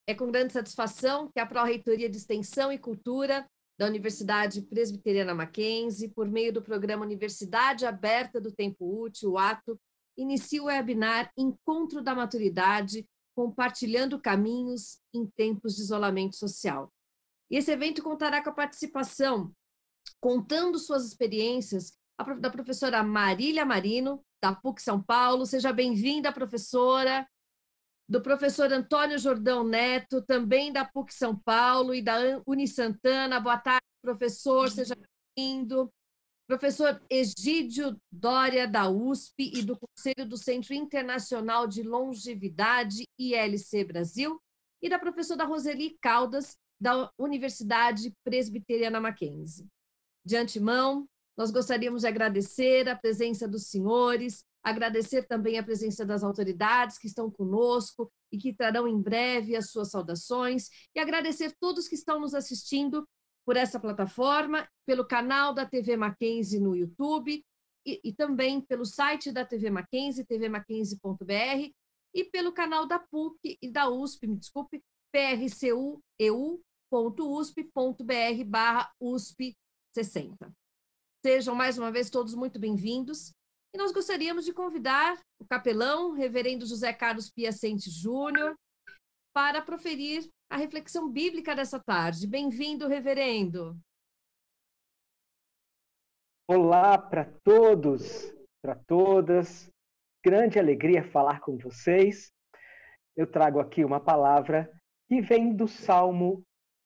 É com grande satisfação que a Pró-Reitoria de Extensão e Cultura da Universidade Presbiteriana Mackenzie, por meio do programa Universidade Aberta do Tempo Útil, o ATO, inicia o webinar Encontro da Maturidade, compartilhando caminhos em tempos de isolamento social. E esse evento contará com a participação, contando suas experiências, da professora Marília Marino, da PUC São Paulo. Seja bem-vinda, professora. Do professor Antônio Jordão Neto, também da PUC São Paulo e da Unisantana. Boa tarde, professor, seja bem-vindo. Professor Egídio Dória, da USP e do Conselho do Centro Internacional de Longevidade, ILC Brasil, e da professora Roseli Caldas, da Universidade Presbiteriana Mackenzie. De antemão, nós gostaríamos de agradecer a presença dos senhores, agradecer também a presença das autoridades que estão conosco e que trarão em breve as suas saudações, e agradecer todos que estão nos assistindo por essa plataforma, pelo canal da TV Mackenzie no YouTube e também pelo site da TV Mackenzie, tvmackenzie.br, e pelo canal da PUC e da USP, me desculpe, prceu.usp.br/USP60. Sejam mais uma vez todos muito bem-vindos. E nós gostaríamos de convidar o capelão, reverendo José Carlos Piacente Júnior, para proferir a reflexão bíblica dessa tarde. Bem-vindo, reverendo. Olá para todos, para todas. Grande alegria falar com vocês. Eu trago aqui uma palavra que vem do Salmo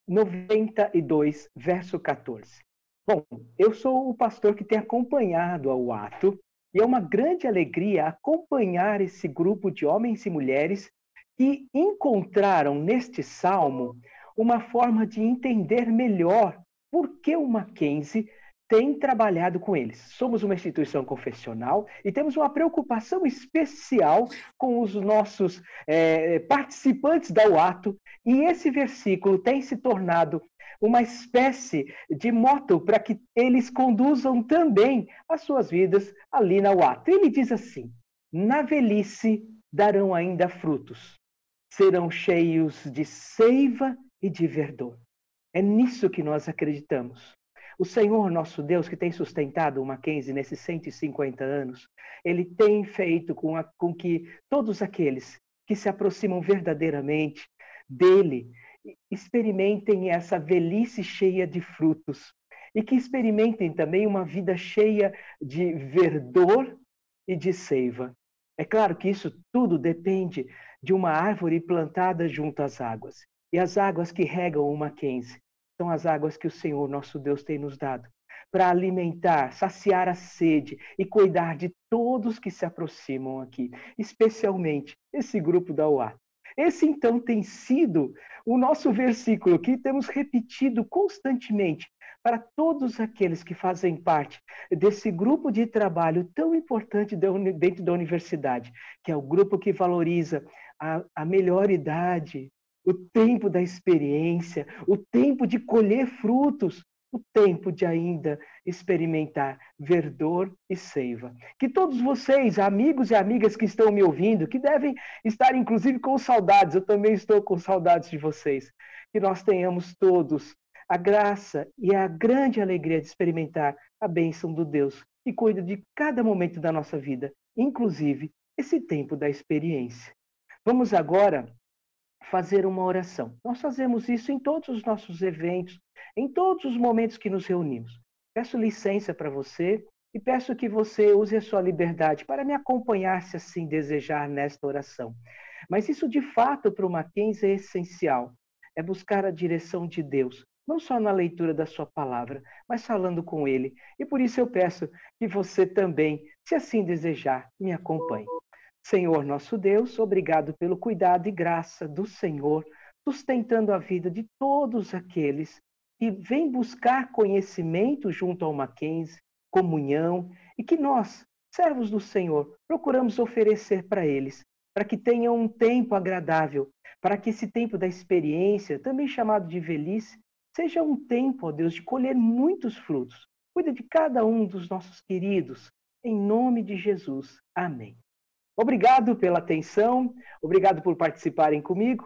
92, verso 14. Bom, eu sou o pastor que tem acompanhado ao ato, e é uma grande alegria acompanhar esse grupo de homens e mulheres que encontraram neste salmo uma forma de entender melhor por que o Mackenzie tem trabalhado com eles. Somos uma instituição confessional e temos uma preocupação especial com os nossos participantes da UATO, e esse versículo tem se tornado uma espécie de motto para que eles conduzam também as suas vidas ali na UATO. Ele diz assim: na velhice darão ainda frutos, serão cheios de seiva e de verdor. É nisso que nós acreditamos. O Senhor, nosso Deus, que tem sustentado o Mackenzie nesses 150 anos, ele tem feito com que todos aqueles que se aproximam verdadeiramente dele experimentem essa velhice cheia de frutos e que experimentem também uma vida cheia de verdor e de seiva. É claro que isso tudo depende de uma árvore plantada junto às águas. E as águas que regam o Mackenzie são as águas que o Senhor, nosso Deus, tem nos dado para alimentar, saciar a sede e cuidar de todos que se aproximam aqui, especialmente esse grupo da UAT. Esse, então, tem sido o nosso versículo que temos repetido constantemente para todos aqueles que fazem parte desse grupo de trabalho tão importante dentro da universidade, que é o grupo que valoriza a melhor idade, o tempo da experiência, o tempo de colher frutos, o tempo de ainda experimentar verdor e seiva. Que todos vocês, amigos e amigas que estão me ouvindo, que devem estar inclusive com saudades, eu também estou com saudades de vocês, que nós tenhamos todos a graça e a grande alegria de experimentar a bênção do Deus que cuida de cada momento da nossa vida, inclusive esse tempo da experiência. Vamos agora fazer uma oração. Nós fazemos isso em todos os nossos eventos, em todos os momentos que nos reunimos. Peço licença para você e peço que você use a sua liberdade para me acompanhar, se assim desejar, nesta oração. Mas isso, de fato, para o Mackenzie é essencial. É buscar a direção de Deus, não só na leitura da sua palavra, mas falando com Ele. E por isso eu peço que você também, se assim desejar, me acompanhe. Senhor nosso Deus, obrigado pelo cuidado e graça do Senhor, sustentando a vida de todos aqueles que vêm buscar conhecimento junto ao Mackenzie, comunhão, e que nós, servos do Senhor, procuramos oferecer para eles, para que tenham um tempo agradável, para que esse tempo da experiência, também chamado de velhice, seja um tempo, ó Deus, de colher muitos frutos. Cuida de cada um dos nossos queridos, em nome de Jesus. Amém. Obrigado pela atenção, obrigado por participarem comigo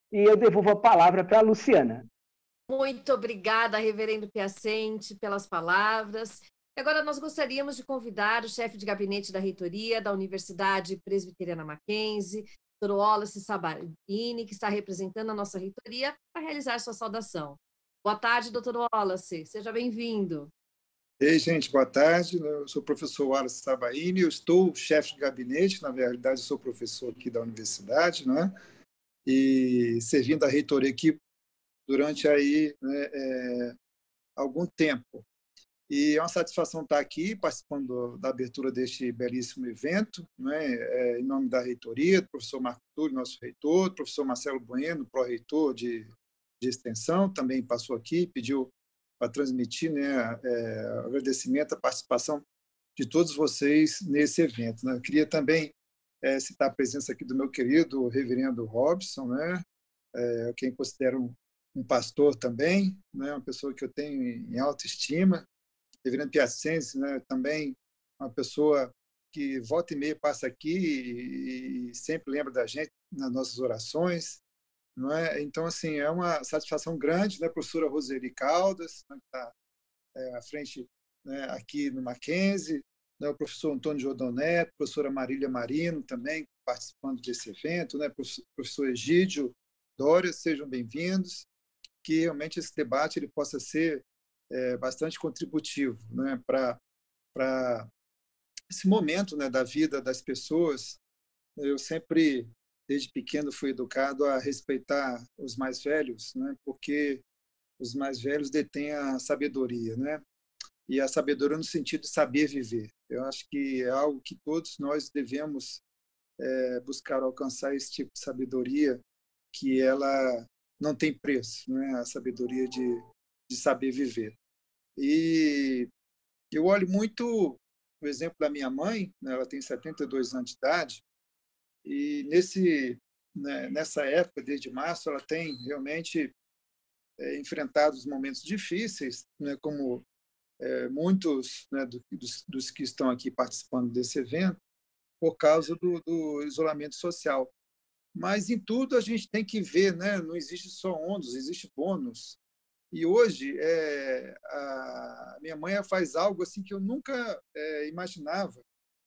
e eu devolvo a palavra para a Luciana. Muito obrigada, Reverendo Piacente, pelas palavras. Agora nós gostaríamos de convidar o chefe de gabinete da reitoria da Universidade Presbiteriana Mackenzie, Dr. Wallace Sabaini, que está representando a nossa reitoria, para realizar sua saudação. Boa tarde, Dr. Wallace. Seja bem-vindo. Ei, gente, boa tarde. Eu sou o professor Wallace Sabaini, eu estou chefe de gabinete, na verdade, eu sou professor aqui da universidade, né? E servindo a reitoria aqui durante aí, né, algum tempo. E é uma satisfação estar aqui participando da abertura deste belíssimo evento, né, em nome da reitoria, do professor Marco Túlio, nosso reitor, do professor Marcelo Bueno, pró-reitor de extensão, também passou aqui, pediu para transmitir, né, agradecimento à participação de todos vocês nesse evento, né? Eu queria também citar a presença aqui do meu querido reverendo Robson, né, quem considero um pastor também, né, uma pessoa que eu tenho em alta estima, reverendo Piacense, né, também uma pessoa que volta e meia passa aqui e sempre lembra da gente nas nossas orações, não é? Então, assim, é uma satisfação grande, né, professora Roseli Caldas, né, que está à frente, né, aqui no Mackenzie, né, o professor Antônio Jordão Neto, professora Marília Marino também participando desse evento, né, professor Egídio Dória, sejam bem-vindos, que realmente esse debate ele possa ser bastante contributivo, né, para esse momento, né, da vida das pessoas. Eu sempre, desde pequeno, fui educado a respeitar os mais velhos, né, porque os mais velhos detêm a sabedoria, né, e a sabedoria no sentido de saber viver. Eu acho que é algo que todos nós devemos buscar alcançar, esse tipo de sabedoria, que ela não tem preço, né, a sabedoria de saber viver. E eu olho muito o exemplo da minha mãe, né, ela tem 72 anos de idade, e nessa época, desde março, ela tem realmente enfrentado os momentos difíceis, né, como muitos, né, dos que estão aqui participando desse evento, por causa do isolamento social. Mas em tudo a gente tem que ver, né? Não existe só ônus, existe bônus. E hoje a minha mãe faz algo assim que eu nunca imaginava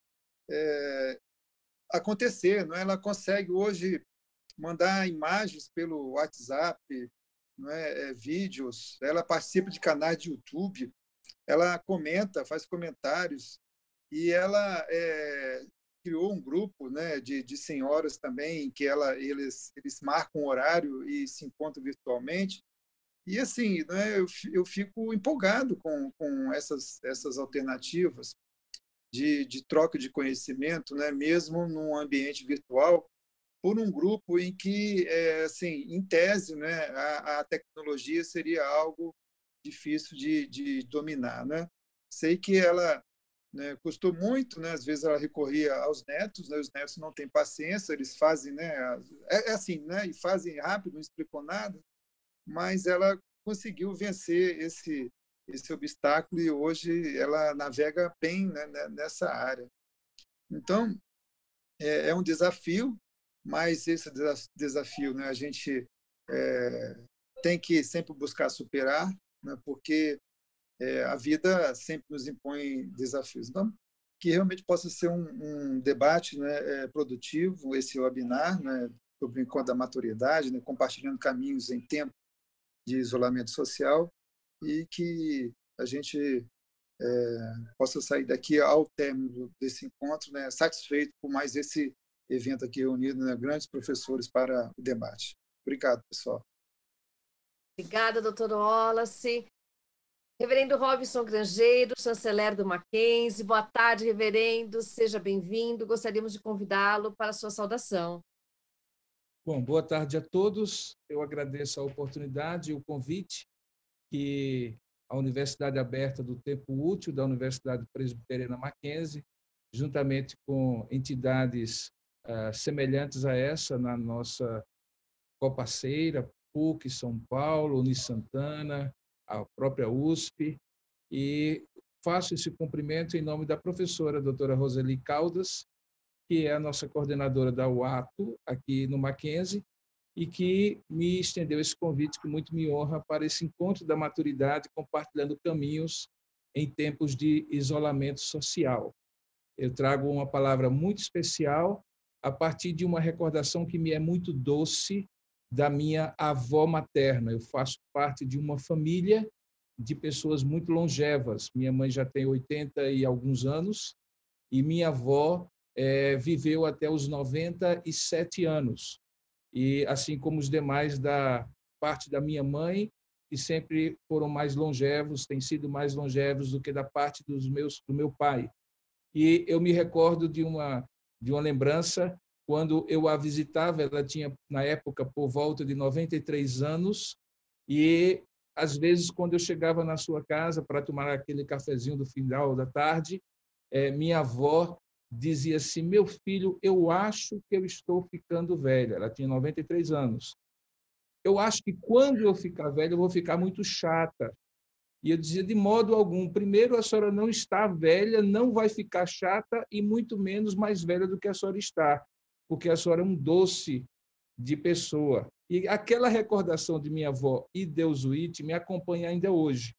acontecer, não é? Ela consegue hoje mandar imagens pelo WhatsApp, não é? Vídeos, ela participa de canais de YouTube, ela comenta, faz comentários, e ela criou um grupo, né, de senhoras também, em que eles marcam um horário e se encontram virtualmente. E, assim, né, eu fico empolgado com essas alternativas de troca de conhecimento, né, mesmo num ambiente virtual, por um grupo em que, assim, em tese, né, a tecnologia seria algo difícil de dominar, né? Sei que ela, né, custou muito, né? Às vezes ela recorria aos netos, né? Os netos não têm paciência, eles fazem, né? Assim, né? E fazem rápido, não explicou nada, mas ela conseguiu vencer esse obstáculo e hoje ela navega bem, né, nessa área. Então, é um desafio, mas esse desafio, né, a gente tem que sempre buscar superar, né, porque a vida sempre nos impõe desafios. Então, que realmente possa ser um debate, né, produtivo, esse webinar, né, sobre o encontro da maturidade, né, compartilhando caminhos em tempo de isolamento social, e que a gente possa sair daqui ao término desse encontro, né, satisfeito por mais esse evento aqui reunido, né, grandes professores para o debate. Obrigado, pessoal. Obrigada, doutor Wallace. Reverendo Robson Grangeiro, chanceler do Mackenzie. Boa tarde, reverendo. Seja bem-vindo. Gostaríamos de convidá-lo para a sua saudação. Bom, boa tarde a todos. Eu agradeço a oportunidade e o convite que a Universidade Aberta do Tempo Útil da Universidade Presbiteriana Mackenzie, juntamente com entidades semelhantes a essa na nossa coparceira, PUC, São Paulo, Unisantana, a própria USP, e faço esse cumprimento em nome da professora doutora Roseli Caldas, que é a nossa coordenadora da UATO aqui no Mackenzie, e que me estendeu esse convite que muito me honra para esse encontro da maturidade, compartilhando caminhos em tempos de isolamento social. Eu trago uma palavra muito especial a partir de uma recordação que me é muito doce da minha avó materna. Eu faço parte de uma família de pessoas muito longevas. Minha mãe já tem 80 e alguns anos e minha avó viveu até os 97 anos. E assim como os demais da parte da minha mãe, que sempre foram mais longevos, têm sido mais longevos do que da parte do meu pai. E eu me recordo de uma lembrança quando eu a visitava. Ela tinha na época por volta de 93 anos e às vezes quando eu chegava na sua casa para tomar aquele cafezinho do final da tarde, minha avó dizia assim: meu filho, eu acho que eu estou ficando velha. Ela tinha 93 anos. Eu acho que quando eu ficar velha eu vou ficar muito chata. E eu dizia: de modo algum. Primeiro, a senhora não está velha, não vai ficar chata e muito menos mais velha do que a senhora está, porque a senhora é um doce de pessoa. E aquela recordação de minha avó Ideusuíte me acompanha ainda hoje.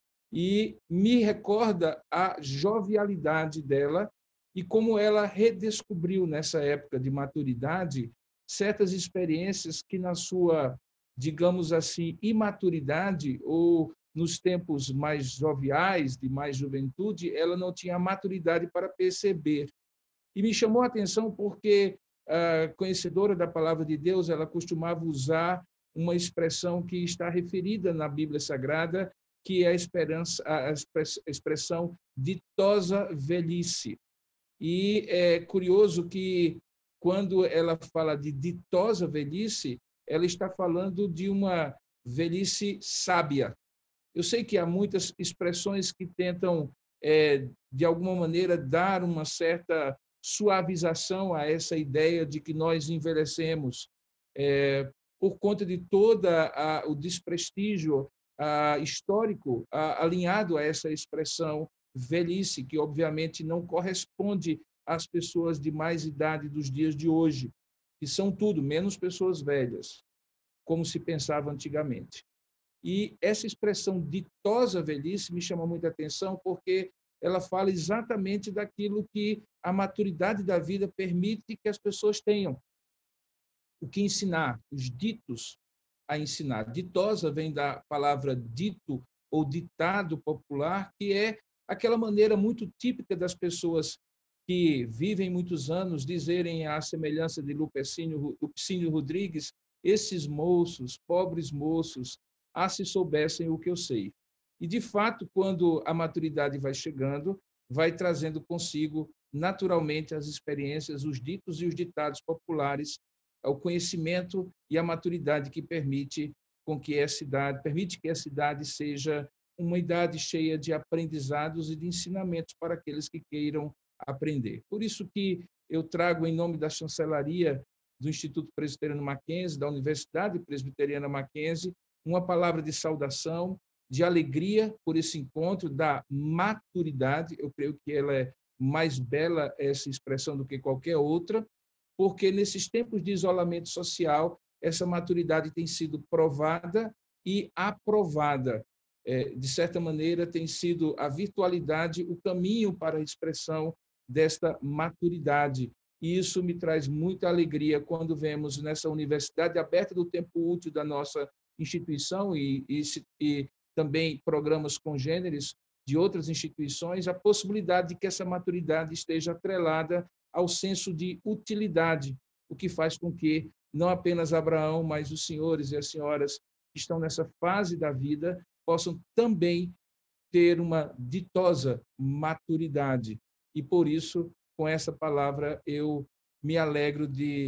E me recorda a jovialidade dela e como ela redescobriu nessa época de maturidade certas experiências que na sua, digamos assim, imaturidade ou nos tempos mais joviais, de mais juventude, ela não tinha maturidade para perceber. E me chamou a atenção porque, conhecedora da palavra de Deus, ela costumava usar uma expressão que está referida na Bíblia Sagrada, que é a expressão ditosa velhice. E é curioso que, quando ela fala de ditosa velhice, ela está falando de uma velhice sábia. Eu sei que há muitas expressões que tentam, de alguma maneira, dar uma certa suavização a essa ideia de que nós envelhecemos, por conta de todo o desprestígio histórico alinhado a essa expressão velhice, que obviamente não corresponde às pessoas de mais idade dos dias de hoje, que são tudo menos pessoas velhas, como se pensava antigamente. E essa expressão ditosa velhice me chama muita atenção porque ela fala exatamente daquilo que a maturidade da vida permite que as pessoas tenham. O que ensinar, os ditos a ensinar. Ditosa vem da palavra dito ou ditado popular, que é aquela maneira muito típica das pessoas que vivem muitos anos dizerem, à semelhança de Lupicínio Rodrigues: esses moços, pobres moços, se soubessem o que eu sei. E, de fato, quando a maturidade vai chegando, vai trazendo consigo, naturalmente, as experiências, os ditos e os ditados populares, o conhecimento e a maturidade que permite que essa idade seja uma idade cheia de aprendizados e de ensinamentos para aqueles que queiram aprender. Por isso que eu trago, em nome da chancelaria do Instituto Presbiteriano Mackenzie, da Universidade Presbiteriana Mackenzie, uma palavra de saudação, de alegria por esse encontro da maturidade. Eu creio que ela é mais bela, essa expressão, do que qualquer outra, porque nesses tempos de isolamento social, essa maturidade tem sido provada e aprovada. De certa maneira, tem sido a virtualidade o caminho para a expressão desta maturidade. E isso me traz muita alegria quando vemos nessa Universidade Aberta do Tempo Útil da nossa instituição e também programas congêneres de outras instituições, a possibilidade de que essa maturidade esteja atrelada ao senso de utilidade, o que faz com que não apenas Abraão, mas os senhores e as senhoras que estão nessa fase da vida possam também ter uma ditosa maturidade. E, por isso, com essa palavra, eu me alegro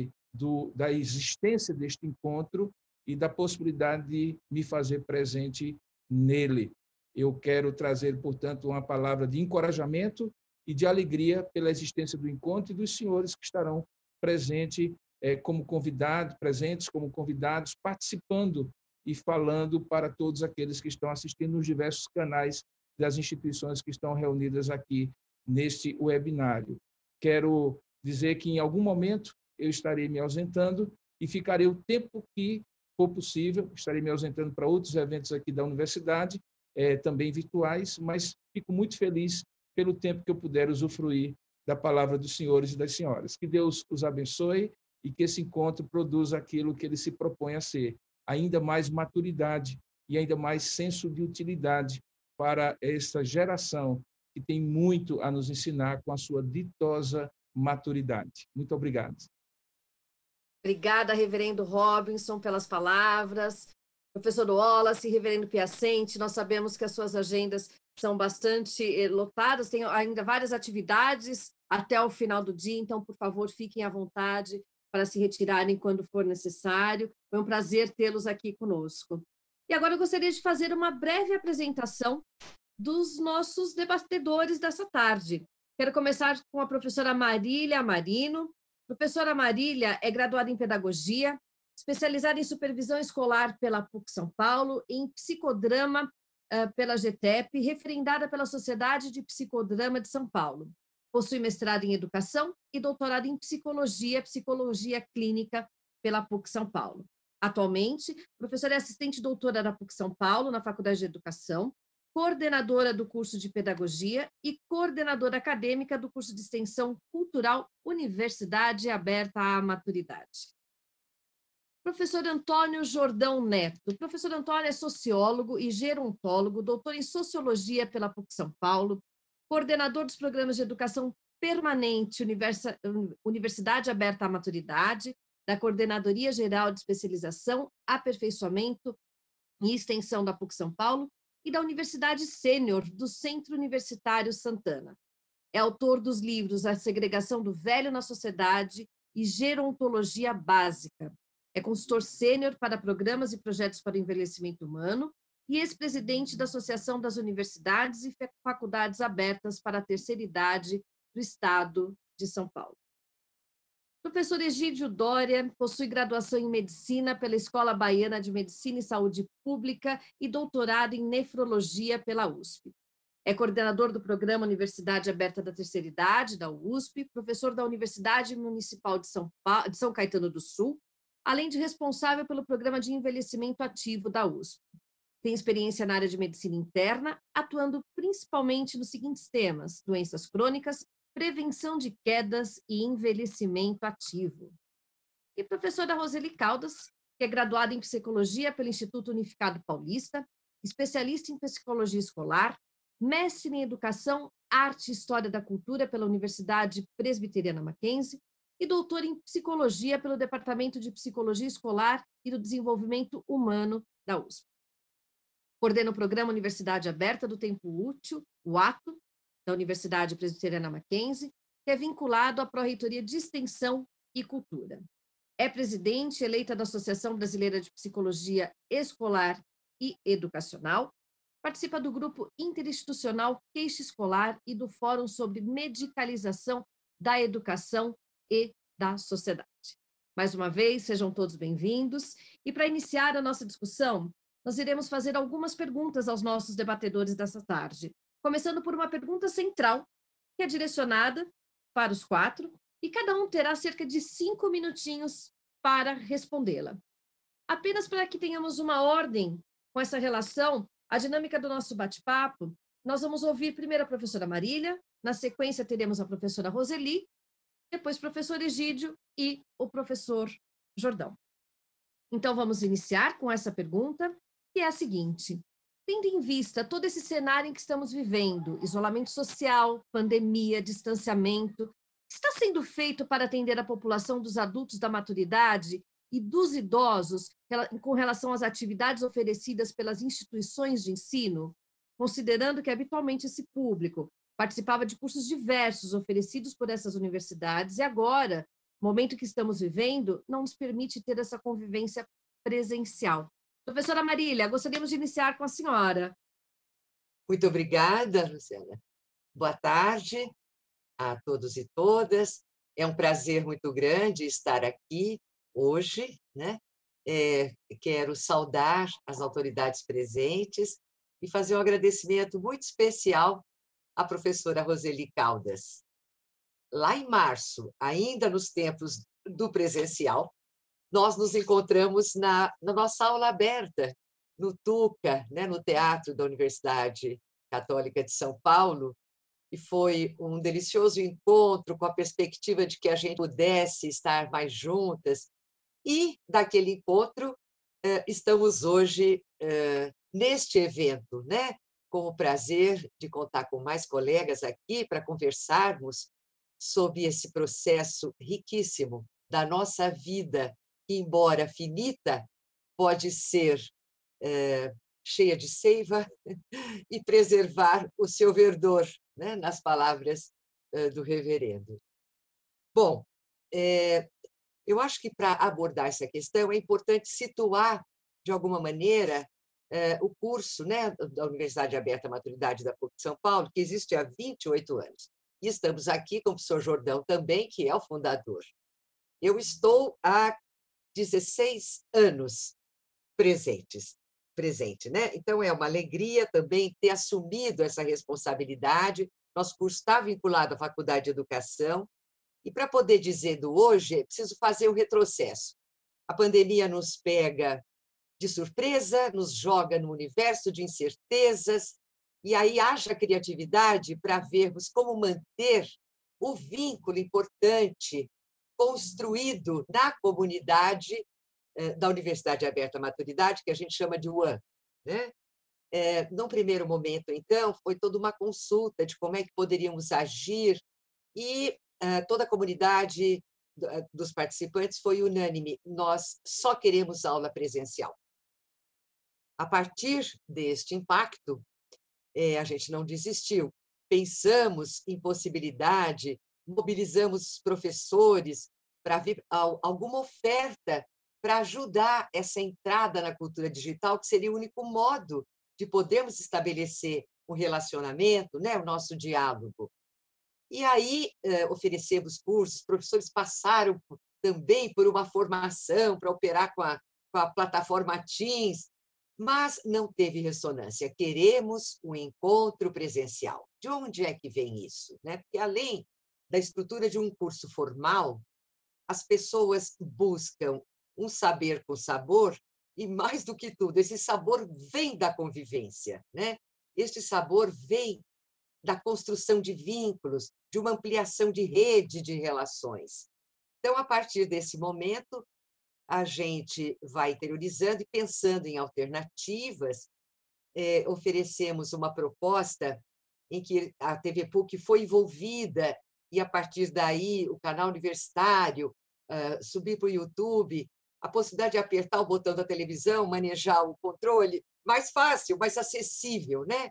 da existência deste encontro e da possibilidade de me fazer presente nele. Eu quero trazer, portanto, uma palavra de encorajamento e de alegria pela existência do encontro e dos senhores que estarão presentes como convidados, participando e falando para todos aqueles que estão assistindo nos diversos canais das instituições que estão reunidas aqui neste webinário. Quero dizer que, em algum momento, eu estarei me ausentando, e ficarei o tempo que for possível. Estarei me ausentando para outros eventos aqui da universidade, também virtuais, mas fico muito feliz pelo tempo que eu puder usufruir da palavra dos senhores e das senhoras. Que Deus os abençoe e que esse encontro produza aquilo que ele se propõe a ser, ainda mais maturidade e ainda mais senso de utilidade para esta geração que tem muito a nos ensinar com a sua ditosa maturidade. Muito obrigado. Obrigada, reverendo Robinson, pelas palavras. Professor Wallace, reverendo Piacente, nós sabemos que as suas agendas são bastante lotadas, tem ainda várias atividades até o final do dia, então, por favor, fiquem à vontade para se retirarem quando for necessário. Foi um prazer tê-los aqui conosco. E agora eu gostaria de fazer uma breve apresentação dos nossos debatedores dessa tarde. Quero começar com a professora Marília Marino. Professora Marília é graduada em Pedagogia, especializada em Supervisão Escolar pela PUC São Paulo, em Psicodrama pela GTEP, referendada pela Sociedade de Psicodrama de São Paulo. Possui mestrado em Educação e doutorado em Psicologia Clínica pela PUC São Paulo. Atualmente, professora é assistente doutora da PUC São Paulo, na Faculdade de Educação, coordenadora do curso de Pedagogia e coordenadora acadêmica do curso de Extensão Cultural Universidade Aberta à Maturidade. Professor Antônio Jordão Neto. O professor Antônio é sociólogo e gerontólogo, doutor em Sociologia pela PUC São Paulo, coordenador dos programas de educação permanente Universidade Aberta à Maturidade, da Coordenadoria Geral de Especialização, Aperfeiçoamento e Extensão da PUC São Paulo e da Universidade Sênior do Centro Universitário Santana. É autor dos livros A Segregação do Velho na Sociedade e Gerontologia Básica. É consultor sênior para programas e projetos para o envelhecimento humano e ex-presidente da Associação das Universidades e Faculdades Abertas para a Terceira Idade do Estado de São Paulo. Professor Egídio Dória possui graduação em Medicina pela Escola Baiana de Medicina e Saúde Pública e doutorado em Nefrologia pela USP. É coordenador do Programa Universidade Aberta da Terceira Idade, da USP, professor da Universidade Municipal de São Caetano do Sul, além de responsável pelo Programa de Envelhecimento Ativo da USP. Tem experiência na área de medicina interna, atuando principalmente nos seguintes temas: doenças crônicas, prevenção de quedas e envelhecimento ativo. E professora Roseli Caldas, que é graduada em Psicologia pelo Instituto Unificado Paulista, especialista em Psicologia Escolar, mestre em Educação, Arte e História da Cultura pela Universidade Presbiteriana Mackenzie e doutor em Psicologia pelo Departamento de Psicologia Escolar e do Desenvolvimento Humano da USP. Coordena o Programa Universidade Aberta do Tempo Útil, o ATO, da Universidade Presbiteriana Mackenzie, que é vinculado à Pró-Reitoria de Extensão e Cultura. É presidente eleita da Associação Brasileira de Psicologia Escolar e Educacional, participa do Grupo Interinstitucional Queixa Escolar e do Fórum sobre Medicalização da Educação e da Sociedade. Mais uma vez, sejam todos bem-vindos. E para iniciar a nossa discussão, nós iremos fazer algumas perguntas aos nossos debatedores dessa tarde, começando por uma pergunta central, que é direcionada para os quatro, e cada um terá cerca de 5 minutinhos para respondê-la. Apenas para que tenhamos uma ordem com essa relação, a dinâmica do nosso bate-papo, nós vamos ouvir primeiro a professora Marília, na sequência teremos a professora Roseli, depois o professor Egídio e o professor Jordão. Então, vamos iniciar com essa pergunta, que é a seguinte: tendo em vista todo esse cenário em que estamos vivendo, isolamento social, pandemia, distanciamento, o que está sendo feito para atender a população dos adultos da maturidade e dos idosos com relação às atividades oferecidas pelas instituições de ensino, considerando que habitualmente esse público participava de cursos diversos oferecidos por essas universidades e agora, no momento que estamos vivendo, não nos permite ter essa convivência presencial. Professora Marília, gostaríamos de iniciar com a senhora. Muito obrigada, Luciana. Boa tarde a todos e todas. É um prazer muito grande estar aqui hoje, né? Quero saudar as autoridades presentes e fazer um agradecimento muito especial à professora Roseli Caldas. Lá em março, ainda nos tempos do presencial, nós nos encontramos na nossa aula aberta, no TUCA, né, no Teatro da Universidade Católica de São Paulo, e foi um delicioso encontro com a perspectiva de que a gente pudesse estar mais juntas. E, daquele encontro, estamos hoje neste evento, né? Com o prazer de contar com mais colegas aqui para conversarmos sobre esse processo riquíssimo da nossa vida, que, embora finita, pode ser cheia de seiva e preservar o seu verdor, né? Nas palavras do reverendo. Bom, eu acho que, para abordar essa questão, é importante situar, de alguma maneira, o curso, né, da Universidade Aberta Maturidade da PUC de São Paulo, que existe há 28 anos. E estamos aqui com o professor Jordão também, que é o fundador. Eu estou há 16 anos presente, né? Então, é uma alegria também ter assumido essa responsabilidade. Nosso curso está vinculado à Faculdade de Educação. E, para poder dizer do hoje, é preciso fazer o retrocesso. A pandemia nos pega de surpresa, nos joga no universo de incertezas, e aí haja criatividade para vermos como manter o vínculo importante construído na comunidade da Universidade Aberta Maturidade, que a gente chama de UAM, né? Num primeiro momento, então, foi toda uma consulta de como é que poderíamos agir, e toda a comunidade dos participantes foi unânime: nós só queremos aula presencial. A partir deste impacto, a gente não desistiu. Pensamos em possibilidade, mobilizamos os professores para ver alguma oferta para ajudar essa entrada na cultura digital, que seria o único modo de podermos estabelecer um relacionamento, né, o nosso diálogo. E aí oferecemos cursos, os professores passaram também por uma formação para operar com a plataforma Teams, mas não teve ressonância. Queremos um encontro presencial. De onde é que vem isso, né? Porque, além da estrutura de um curso formal, as pessoas buscam um saber com sabor, e, mais do que tudo, esse sabor vem da convivência, né? Este sabor vem da construção de vínculos, de uma ampliação de rede de relações. Então, a partir desse momento, a gente vai interiorizando e pensando em alternativas. Oferecemos uma proposta em que a TV PUC foi envolvida, e, a partir daí, o canal universitário, subir para o YouTube, a possibilidade de apertar o botão da televisão, manejar o controle, mais fácil, mais acessível, né?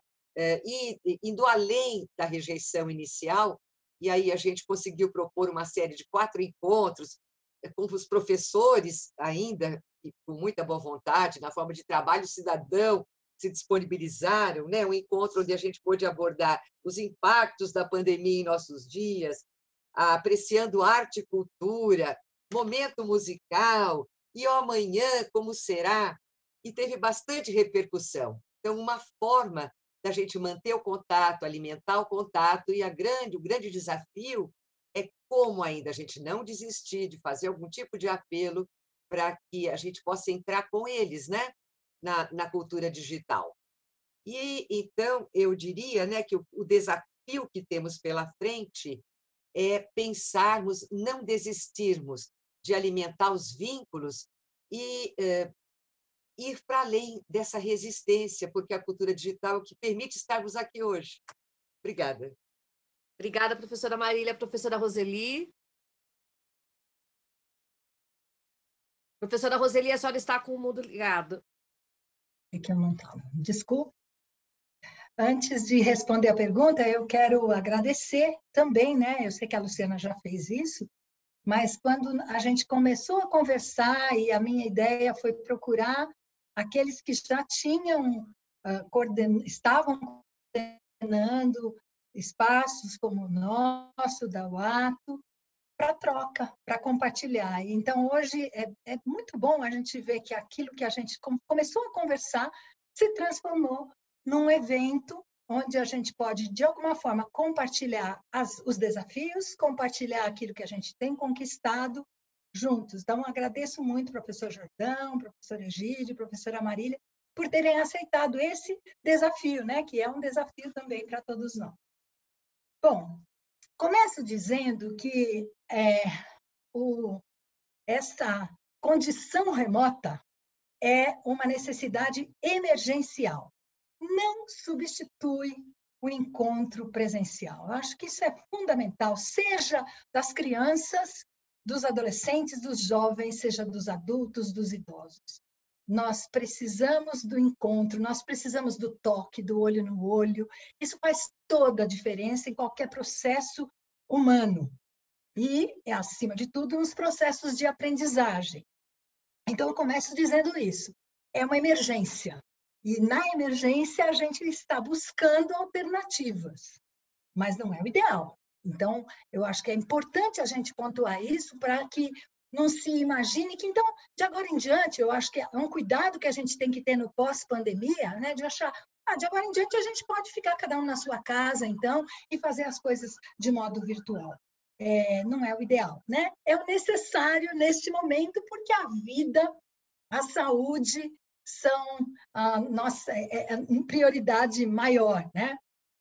E indo além da rejeição inicial, e aí a gente conseguiu propor uma série de 4 encontros com os professores, ainda, e com muita boa vontade, na forma de trabalho cidadão, se disponibilizaram, né? Um encontro onde a gente pôde abordar os impactos da pandemia em nossos dias, apreciando arte e cultura, momento musical, e o amanhã como será, e teve bastante repercussão. Então, uma forma da gente manter o contato, alimentar o contato, e o grande desafio é como ainda a gente não desistir de fazer algum tipo de apelo para que a gente possa entrar com eles, né, na cultura digital. E, então, eu diria, né, que o desafio que temos pela frente é pensarmos, não desistirmos de alimentar os vínculos e ir para além dessa resistência, porque a cultura digital é o que permite estarmos aqui hoje. Obrigada. Obrigada, professora Marília. Professora Roseli. Professora Roseli, a senhora está com o mudo ligado. É que eu não estava. Desculpa. Antes de responder a pergunta, eu quero agradecer também, né? Eu sei que a Luciana já fez isso, mas quando a gente começou a conversar, e a minha ideia foi procurar aqueles que já tinham, estavam coordenando espaços como o nosso, da UATO, para troca, para compartilhar. Então, hoje é muito bom a gente ver que aquilo que a gente começou a conversar se transformou num evento onde a gente pode, de alguma forma, compartilhar os desafios, compartilhar aquilo que a gente tem conquistado, juntos. Então, agradeço muito ao professor Jordão, professor Egídio, professora Marília, por terem aceitado esse desafio, né? Que é um desafio também para todos nós. Bom, começo dizendo que essa condição remota é uma necessidade emergencial. Não substitui o encontro presencial. Eu acho que isso é fundamental, seja das crianças, dos adolescentes, dos jovens, seja dos adultos, dos idosos. Nós precisamos do encontro, nós precisamos do toque, do olho no olho. Isso faz toda a diferença em qualquer processo humano. E, acima de tudo, nos processos de aprendizagem. Então, eu começo dizendo isso. É uma emergência. E, na emergência, a gente está buscando alternativas. Mas não é o ideal. Então, eu acho que é importante a gente pontuar isso para que não se imagine que, então, de agora em diante, eu acho que é um cuidado que a gente tem que ter no pós-pandemia, né, de achar, de agora em diante a gente pode ficar cada um na sua casa, então, e fazer as coisas de modo virtual. Não é o ideal, né? É o necessário neste momento, porque a vida, a saúde são nossa prioridade maior, né?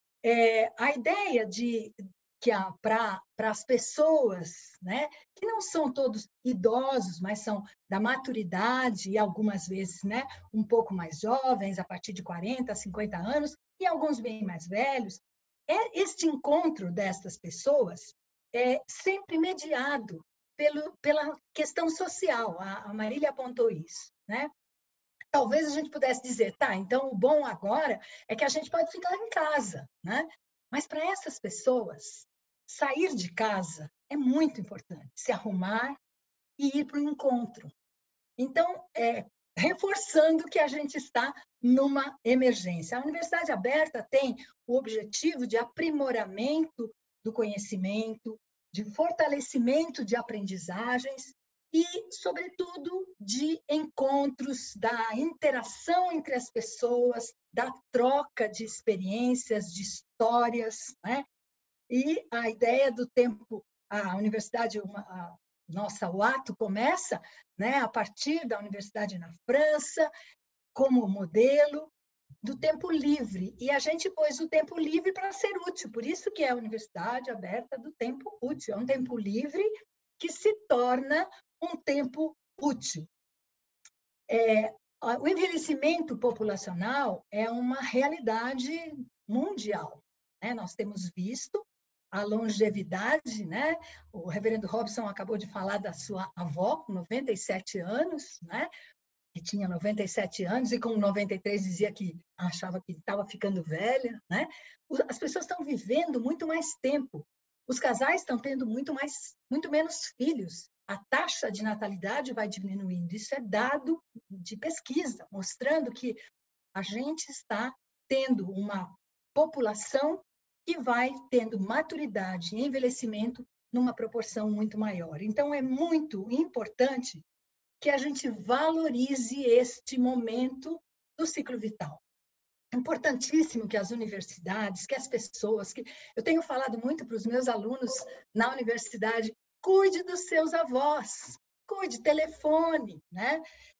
A ideia de que para as pessoas, né, que não são todos idosos, mas são da maturidade e algumas vezes, né, um pouco mais jovens, a partir de 40, 50 anos, e alguns bem mais velhos, este encontro destas pessoas é sempre mediado pela questão social. A Marília apontou isso, né? Talvez a gente pudesse dizer, tá, então o bom agora é que a gente pode ficar em casa, né? Mas para essas pessoas, sair de casa é muito importante, se arrumar e ir para o encontro. Então, reforçando que a gente está numa emergência. A Universidade Aberta tem o objetivo de aprimoramento do conhecimento, de fortalecimento de aprendizagens e, sobretudo, de encontros, da interação entre as pessoas, da troca de experiências, de histórias, né? E a ideia do tempo, a universidade, o ato começa, né, a partir da universidade na França, como modelo do tempo livre. E a gente pôs o tempo livre para ser útil, por isso que é a Universidade Aberta do Tempo Útil. É um tempo livre que se torna um tempo útil. O envelhecimento populacional é uma realidade mundial, né? Nós temos visto a longevidade, né? O reverendo Robson acabou de falar da sua avó, com 97 anos, né? Que tinha 97 anos e com 93 dizia que achava que estava ficando velha, né? As pessoas estão vivendo muito mais tempo. Os casais estão tendo muito menos filhos. A taxa de natalidade vai diminuindo. Isso é dado de pesquisa, mostrando que a gente está tendo uma população que vai tendo maturidade e envelhecimento numa proporção muito maior. Então, é muito importante que a gente valorize este momento do ciclo vital. É importantíssimo que as universidades, que as pessoas, que eu tenho falado muito para os meus alunos na universidade, cuide dos seus avós, cuide, telefone, né?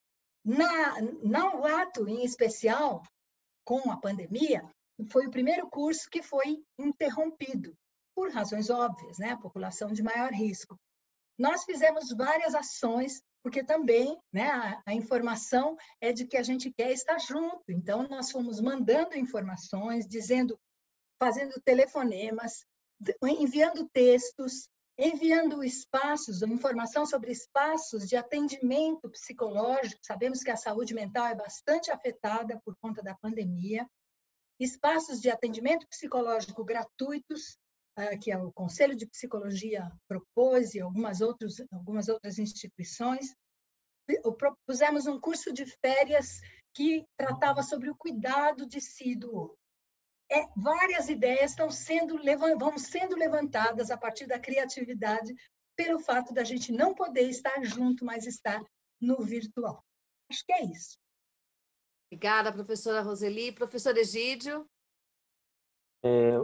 No ato, em especial, com a pandemia, foi o primeiro curso que foi interrompido, por razões óbvias, né? A população de maior risco. Nós fizemos várias ações, porque também, né, a informação é de que a gente quer estar junto. Então, nós fomos mandando informações, fazendo telefonemas, enviando textos, enviando espaços, informação sobre espaços de atendimento psicológico. Sabemos que a saúde mental é bastante afetada por conta da pandemia. Espaços de atendimento psicológico gratuitos, que o Conselho de Psicologia propôs e algumas outras instituições. Propusemos um curso de férias que tratava sobre o cuidado de si e do outro. Várias ideias vão sendo levantadas a partir da criatividade, pelo fato da gente não poder estar junto, mas estar no virtual. Acho que é isso. Obrigada, professora Roseli. Professor Egídio?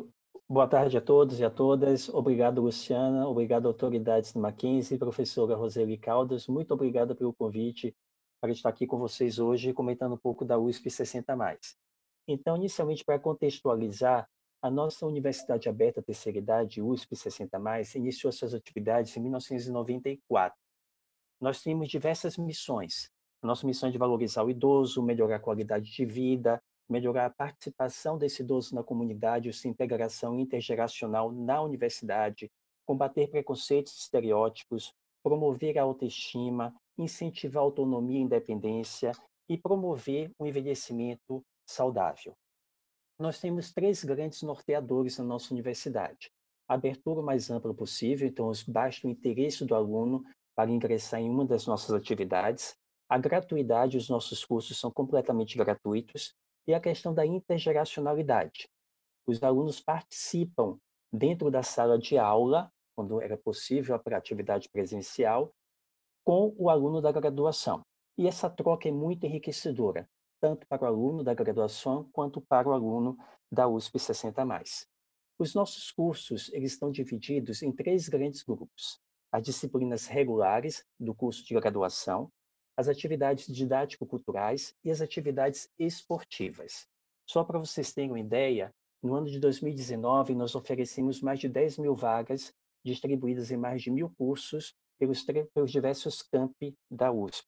Boa tarde a todos e a todas. Obrigado, Luciana. Obrigado, autoridades do Mackenzie, professora Roseli Caldas. Muito obrigado pelo convite para estar aqui com vocês hoje, comentando um pouco da USP 60+. Então, inicialmente, para contextualizar, a nossa Universidade Aberta Terceira Idade, USP 60+, iniciou suas atividades em 1994. Nós temos diversas missões. A nossa missão é de valorizar o idoso, melhorar a qualidade de vida, melhorar a participação desse idoso na comunidade, sua integração intergeracional na universidade, combater preconceitos e estereótipos, promover a autoestima, incentivar a autonomia e independência e promover um envelhecimento saudável. Nós temos 3 grandes norteadores na nossa universidade. A abertura o mais ampla possível, então basta o interesse do aluno para ingressar em uma das nossas atividades. A gratuidade, os nossos cursos são completamente gratuitos. E a questão da intergeracionalidade. Os alunos participam dentro da sala de aula, quando era possível a atividade presencial, com o aluno da graduação. E essa troca é muito enriquecedora, tanto para o aluno da graduação quanto para o aluno da USP 60+. Os nossos cursos eles estão divididos em 3 grandes grupos. As disciplinas regulares do curso de graduação, as atividades didático-culturais e as atividades esportivas. Só para vocês terem uma ideia, no ano de 2019, nós oferecemos mais de 10.000 vagas distribuídas em mais de 1.000 cursos pelos diversos campi da USP.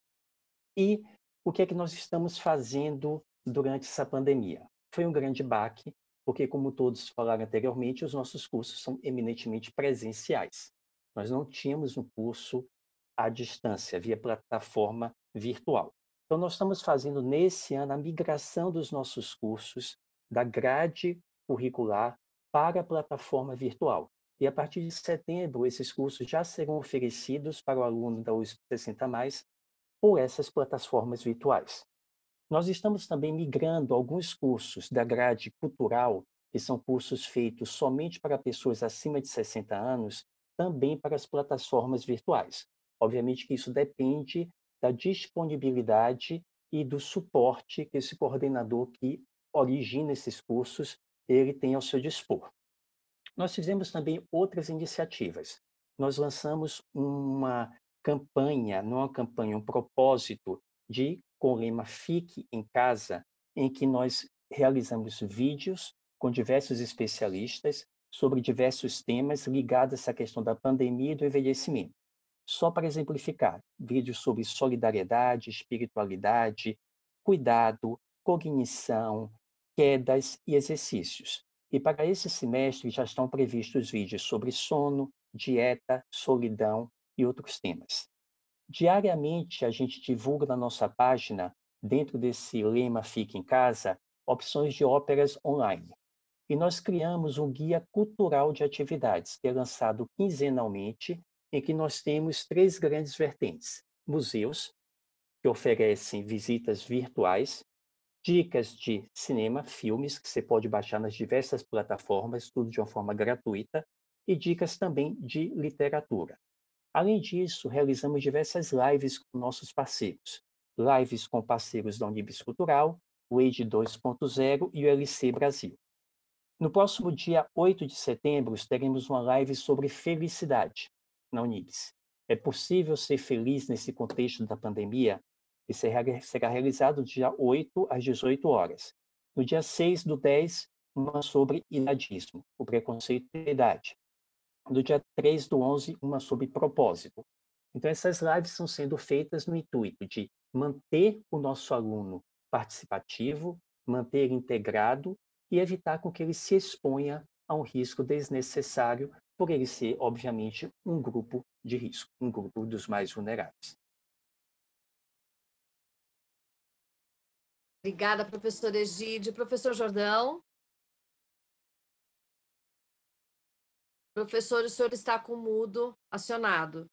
E o que é que nós estamos fazendo durante essa pandemia? Foi um grande baque, porque, como todos falaram anteriormente, os nossos cursos são eminentemente presenciais. Nós não tínhamos um curso à distância, via plataforma virtual. Então, nós estamos fazendo, nesse ano, a migração dos nossos cursos da grade curricular para a plataforma virtual. E, a partir de setembro, esses cursos já serão oferecidos para o aluno da USP 60+, por essas plataformas virtuais. Nós estamos também migrando alguns cursos da grade cultural, que são cursos feitos somente para pessoas acima de 60 anos, também para as plataformas virtuais. Obviamente que isso depende da disponibilidade e do suporte que esse coordenador que origina esses cursos, ele tem ao seu dispor. Nós fizemos também outras iniciativas. Nós lançamos uma campanha, um propósito com o lema Fique em Casa, em que nós realizamos vídeos com diversos especialistas sobre diversos temas ligados a essa questão da pandemia e do envelhecimento. Só para exemplificar, vídeos sobre solidariedade, espiritualidade, cuidado, cognição, quedas e exercícios. E para esse semestre já estão previstos vídeos sobre sono, dieta, solidão e outros temas. Diariamente, a gente divulga na nossa página, dentro desse lema Fique em Casa, opções de óperas online. E nós criamos um guia cultural de atividades, que é lançado quinzenalmente, em que nós temos 3 grandes vertentes. Museus, que oferecem visitas virtuais, dicas de cinema, filmes, que você pode baixar nas diversas plataformas, tudo de uma forma gratuita, e dicas também de literatura. Além disso, realizamos diversas lives com nossos parceiros. Lives com parceiros da Unibis Cultural, o EID 2.0 e o LC Brasil. No próximo dia 8 de setembro, teremos uma live sobre felicidade na Unibis. É possível ser feliz nesse contexto da pandemia? E será realizado do dia 8 às 18 horas. No dia 6 do 10, uma sobre idadismo, o preconceito da idade. No dia 3 do 11, uma sobre propósito. Então, essas lives estão sendo feitas no intuito de manter o nosso aluno participativo, manter integrado e evitar com que ele se exponha a um risco desnecessário, por ele ser, obviamente, um grupo de risco, um grupo dos mais vulneráveis. Obrigada, professor Egídio. Professor Jordão? Professor, o senhor está com o mudo acionado.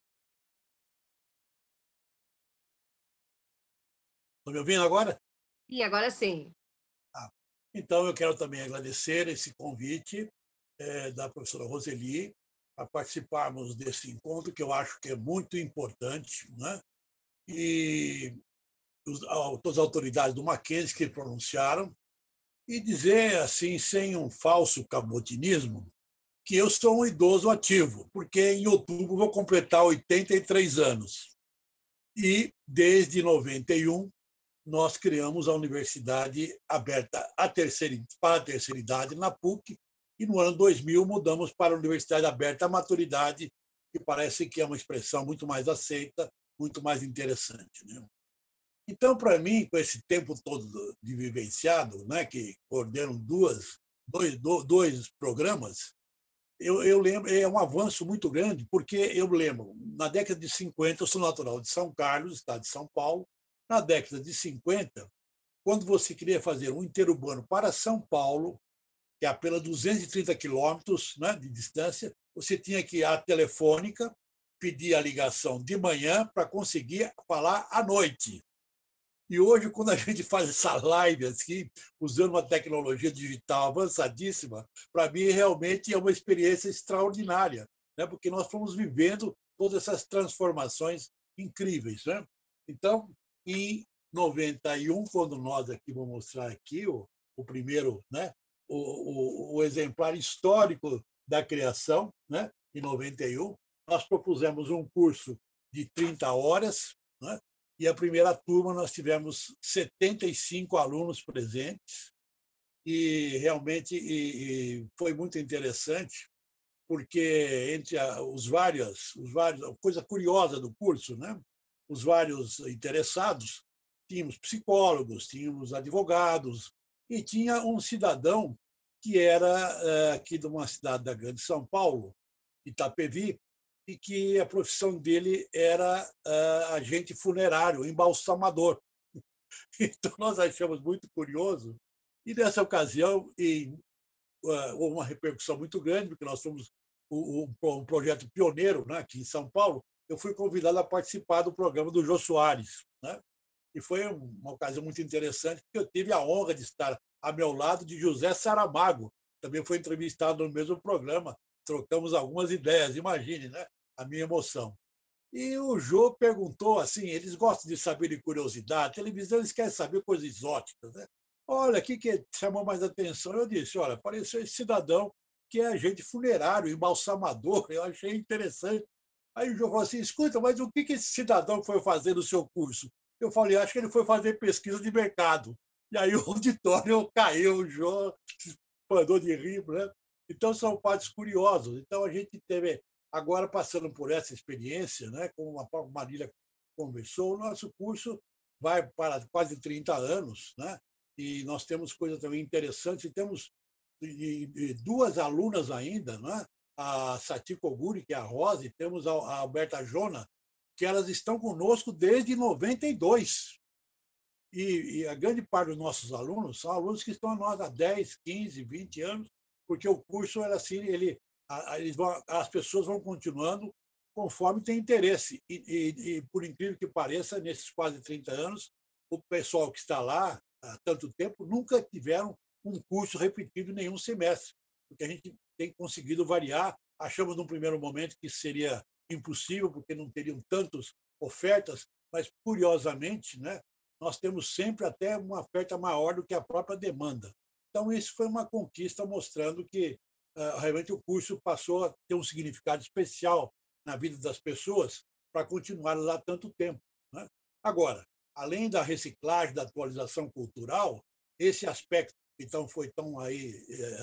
Estão me ouvindo agora? Sim, agora sim. Então, eu quero também agradecer esse convite da professora Roseli a participarmos desse encontro, que eu acho que é muito importante, né? E todas as autoridades do Mackenzie que pronunciaram, e dizer, assim, sem um falso cabotinismo, que eu sou um idoso ativo, porque em outubro vou completar 83 anos. E, desde 91, nós criamos a Universidade Aberta para a Terceira Idade, na PUC, e no ano 2000 mudamos para a Universidade Aberta à Maturidade, que parece que é uma expressão muito mais aceita, muito mais interessante, né? Então, para mim, com esse tempo todo de vivenciado, né, que coordenam dois programas, eu lembro, é um avanço muito grande, porque eu lembro, na década de 50, eu sou natural de São Carlos, estado de São Paulo, na década de 50, quando você queria fazer um interurbano para São Paulo, que é apenas 230 quilômetros, né, de distância, você tinha que ir à telefônica, pedir a ligação de manhã para conseguir falar à noite. E hoje, quando a gente faz essa live assim, usando uma tecnologia digital avançadíssima, para mim realmente é uma experiência extraordinária, né? Porque nós fomos vivendo todas essas transformações incríveis, né? Então, em 91, quando nós aqui vou mostrar aqui o primeiro, né, o exemplar histórico da criação, né, em 91, nós propusemos um curso de 30 horas, né? E a primeira turma nós tivemos 75 alunos presentes e realmente foi muito interessante, porque entre os vários, a coisa curiosa do curso, né? Os vários interessados, tínhamos psicólogos, tínhamos advogados e tinha um cidadão que era aqui de uma cidade da Grande São Paulo, Itapevi, e que a profissão dele era agente funerário, embalsamador. Então, nós achamos muito curioso. E, nessa ocasião, houve uma repercussão muito grande, porque nós fomos um projeto pioneiro, né, aqui em São Paulo. Eu fui convidado a participar do programa do Jô Soares, né? E foi uma ocasião muito interessante, porque eu tive a honra de estar ao meu lado de José Saramago, também foi entrevistado no mesmo programa, trocamos algumas ideias, imagine, né, a minha emoção. E o Jô perguntou assim, eles gostam de saber de curiosidade, televisão eles querem saber coisas exóticas, né? Olha, o que chamou mais atenção? Eu disse, olha, apareceu esse cidadão que é agente funerário, embalsamador, eu achei interessante. Aí o Jô falou assim, escuta, mas o que esse cidadão foi fazer no seu curso? Eu falei, acho que ele foi fazer pesquisa de mercado. E aí o auditório caiu, o Jô se mandou de rir, né? Então, são fatos curiosos. Então, a gente teve, agora passando por essa experiência, né, como a própria Marília conversou, o nosso curso vai para quase 30 anos, né? E nós temos coisas também interessantes, e temos duas alunas ainda, né? A Sati Koguri, que é a Rosa, e temos a Alberta Jona, que elas estão conosco desde 92. E a grande parte dos nossos alunos são alunos que estão a nós há 10, 15, 20 anos, porque o curso era assim, as pessoas vão continuando conforme tem interesse. E, por incrível que pareça, nesses quase 30 anos, o pessoal que está lá há tanto tempo nunca tiveram um curso repetido em nenhum semestre, porque a gente tem conseguido variar. Achamos, num primeiro momento, que seria impossível, porque não teriam tantas ofertas, mas, curiosamente, né, nós temos sempre até uma oferta maior do que a própria demanda. Então, isso foi uma conquista, mostrando que realmente o curso passou a ter um significado especial na vida das pessoas para continuar lá tanto tempo, né? Agora, além da reciclagem, da atualização cultural, esse aspecto, então, foi tão aí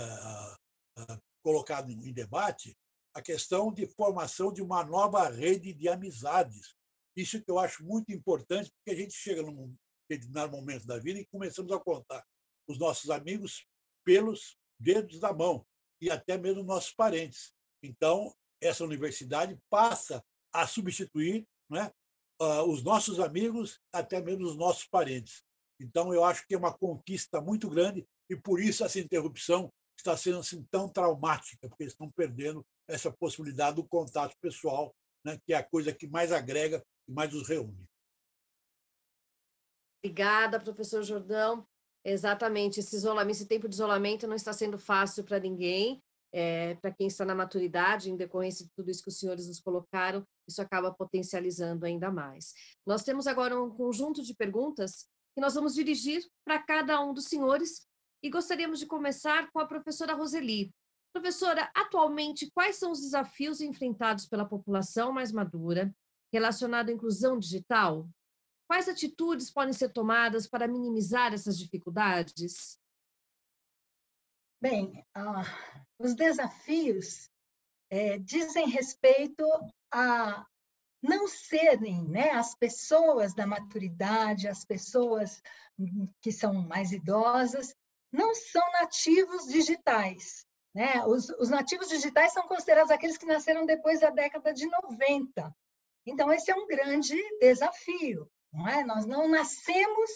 colocado em debate, a questão de formação de uma nova rede de amizades. Isso que eu acho muito importante, porque a gente chega num determinado momento da vida e começamos a contar os nossos amigos pelos dedos da mão, e até mesmo nossos parentes. Então, essa universidade passa a substituir, né, os nossos amigos, até mesmo os nossos parentes. Então, eu acho que é uma conquista muito grande, e por isso essa interrupção está sendo assim tão traumática, porque eles estão perdendo essa possibilidade do contato pessoal, né, que é a coisa que mais agrega e mais os reúne. Obrigada, professor Jordão. Exatamente, esse tempo de isolamento não está sendo fácil para ninguém, para quem está na maturidade, em decorrência de tudo isso que os senhores nos colocaram, isso acaba potencializando ainda mais. Nós temos agora um conjunto de perguntas que nós vamos dirigir para cada um dos senhores, e gostaríamos de começar com a professora Roseli. Professora, atualmente, quais são os desafios enfrentados pela população mais madura relacionado à inclusão digital? Quais atitudes podem ser tomadas para minimizar essas dificuldades? Bem, os desafios dizem respeito a não serem, né, as pessoas da maturidade, as pessoas que são mais idosas, não são nativos digitais. Né? Os nativos digitais são considerados aqueles que nasceram depois da década de 90. Então, esse é um grande desafio. Não é? Nós não nascemos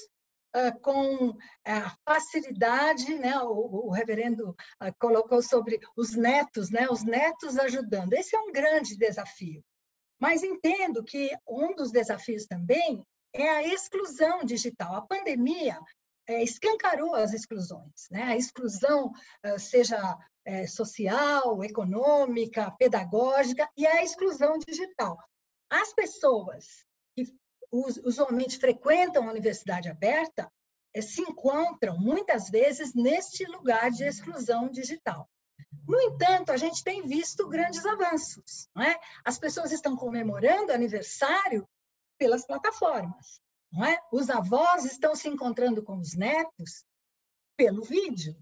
com a facilidade, né? O reverendo colocou sobre os netos, né? Os netos ajudando. Esse é um grande desafio. Mas entendo que um dos desafios também é a exclusão digital. A pandemia escancarou as exclusões, né? A exclusão, seja social, econômica, pedagógica, e a exclusão digital. As pessoas que usualmente frequentam a universidade aberta se encontram, muitas vezes, neste lugar de exclusão digital. No entanto, a gente tem visto grandes avanços. Não é? As pessoas estão comemorando aniversário pelas plataformas. Não é? Os avós estão se encontrando com os netos pelo vídeo.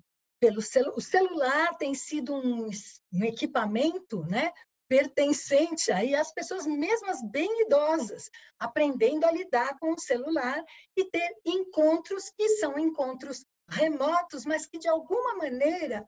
O celular tem sido um equipamento, né, pertencente aí às pessoas mesmas bem idosas, aprendendo a lidar com o celular e ter encontros que são encontros remotos, mas que, de alguma maneira,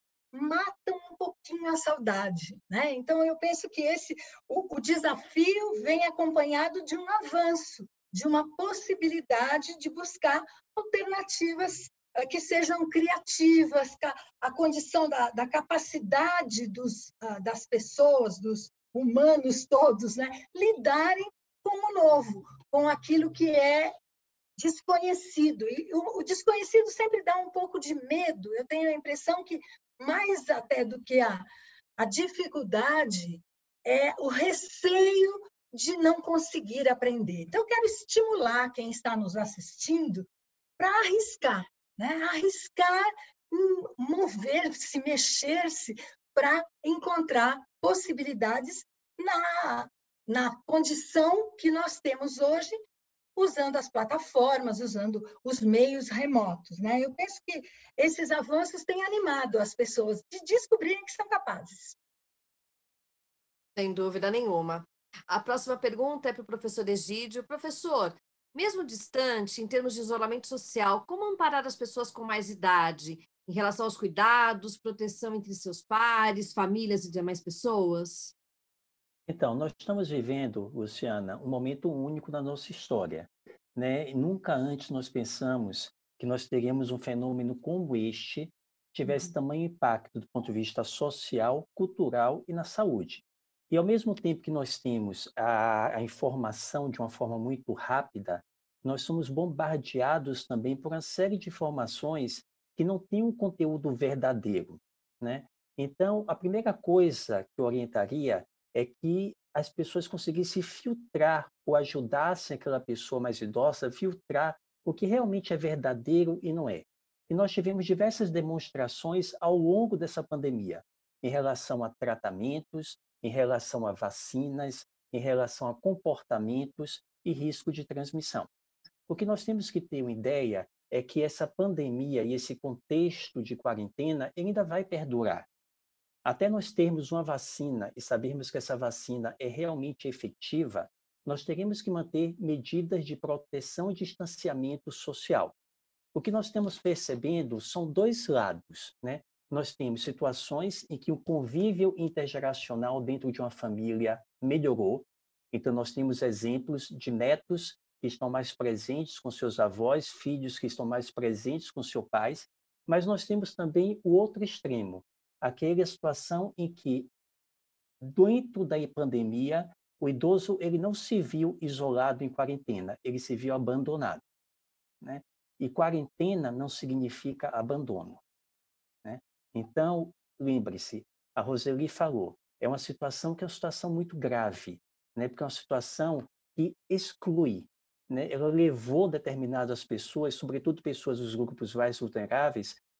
matam um pouquinho a saudade, né? Então, eu penso que o desafio vem acompanhado de um avanço, de uma possibilidade de buscar alternativas que sejam criativas, a condição da capacidade das pessoas, dos humanos todos, né? Lidarem com o novo, com aquilo que é desconhecido. E o desconhecido sempre dá um pouco de medo. Eu tenho a impressão que, mais até do que a dificuldade, é o receio de não conseguir aprender. Então, eu quero estimular quem está nos assistindo para arriscar, né? Arriscar, mover-se, mexer-se, para encontrar possibilidades na condição que nós temos hoje, usando as plataformas, usando os meios remotos. Né? Eu penso que esses avanços têm animado as pessoas de descobrirem que são capazes. Sem dúvida nenhuma. A próxima pergunta é para o professor Egídio. Professor, mesmo distante, em termos de isolamento social, como amparar as pessoas com mais idade em relação aos cuidados, proteção entre seus pares, famílias e demais pessoas? Então, nós estamos vivendo, Luciana, um momento único na nossa história, né? E nunca antes nós pensamos que nós teríamos um fenômeno como este tivesse tamanho impacto do ponto de vista social, cultural e na saúde. E ao mesmo tempo que nós temos a informação de uma forma muito rápida, nós somos bombardeados também por uma série de informações que não têm um conteúdo verdadeiro, né? Então, a primeira coisa que eu orientaria é que as pessoas conseguissem filtrar ou ajudassem aquela pessoa mais idosa a filtrar o que realmente é verdadeiro e não é. E nós tivemos diversas demonstrações ao longo dessa pandemia, em relação a tratamentos, em relação a vacinas, em relação a comportamentos e risco de transmissão. O que nós temos que ter uma ideia é que essa pandemia e esse contexto de quarentena ainda vai perdurar. Até nós termos uma vacina e sabermos que essa vacina é realmente efetiva, nós teremos que manter medidas de proteção e distanciamento social. O que nós estamos percebendo são dois lados, né? Nós temos situações em que o convívio intergeracional dentro de uma família melhorou. Então, nós temos exemplos de netos que estão mais presentes com seus avós, filhos que estão mais presentes com seus pais, mas nós temos também o outro extremo, aquela situação em que, dentro da pandemia, o idoso ele não se viu isolado em quarentena, ele se viu abandonado, né? E quarentena não significa abandono, né? Então, lembre-se, a Roseli falou, é uma situação que é uma situação muito grave, né? Porque é uma situação que exclui, né? Ela levou determinadas pessoas, sobretudo pessoas dos grupos mais vulneráveis,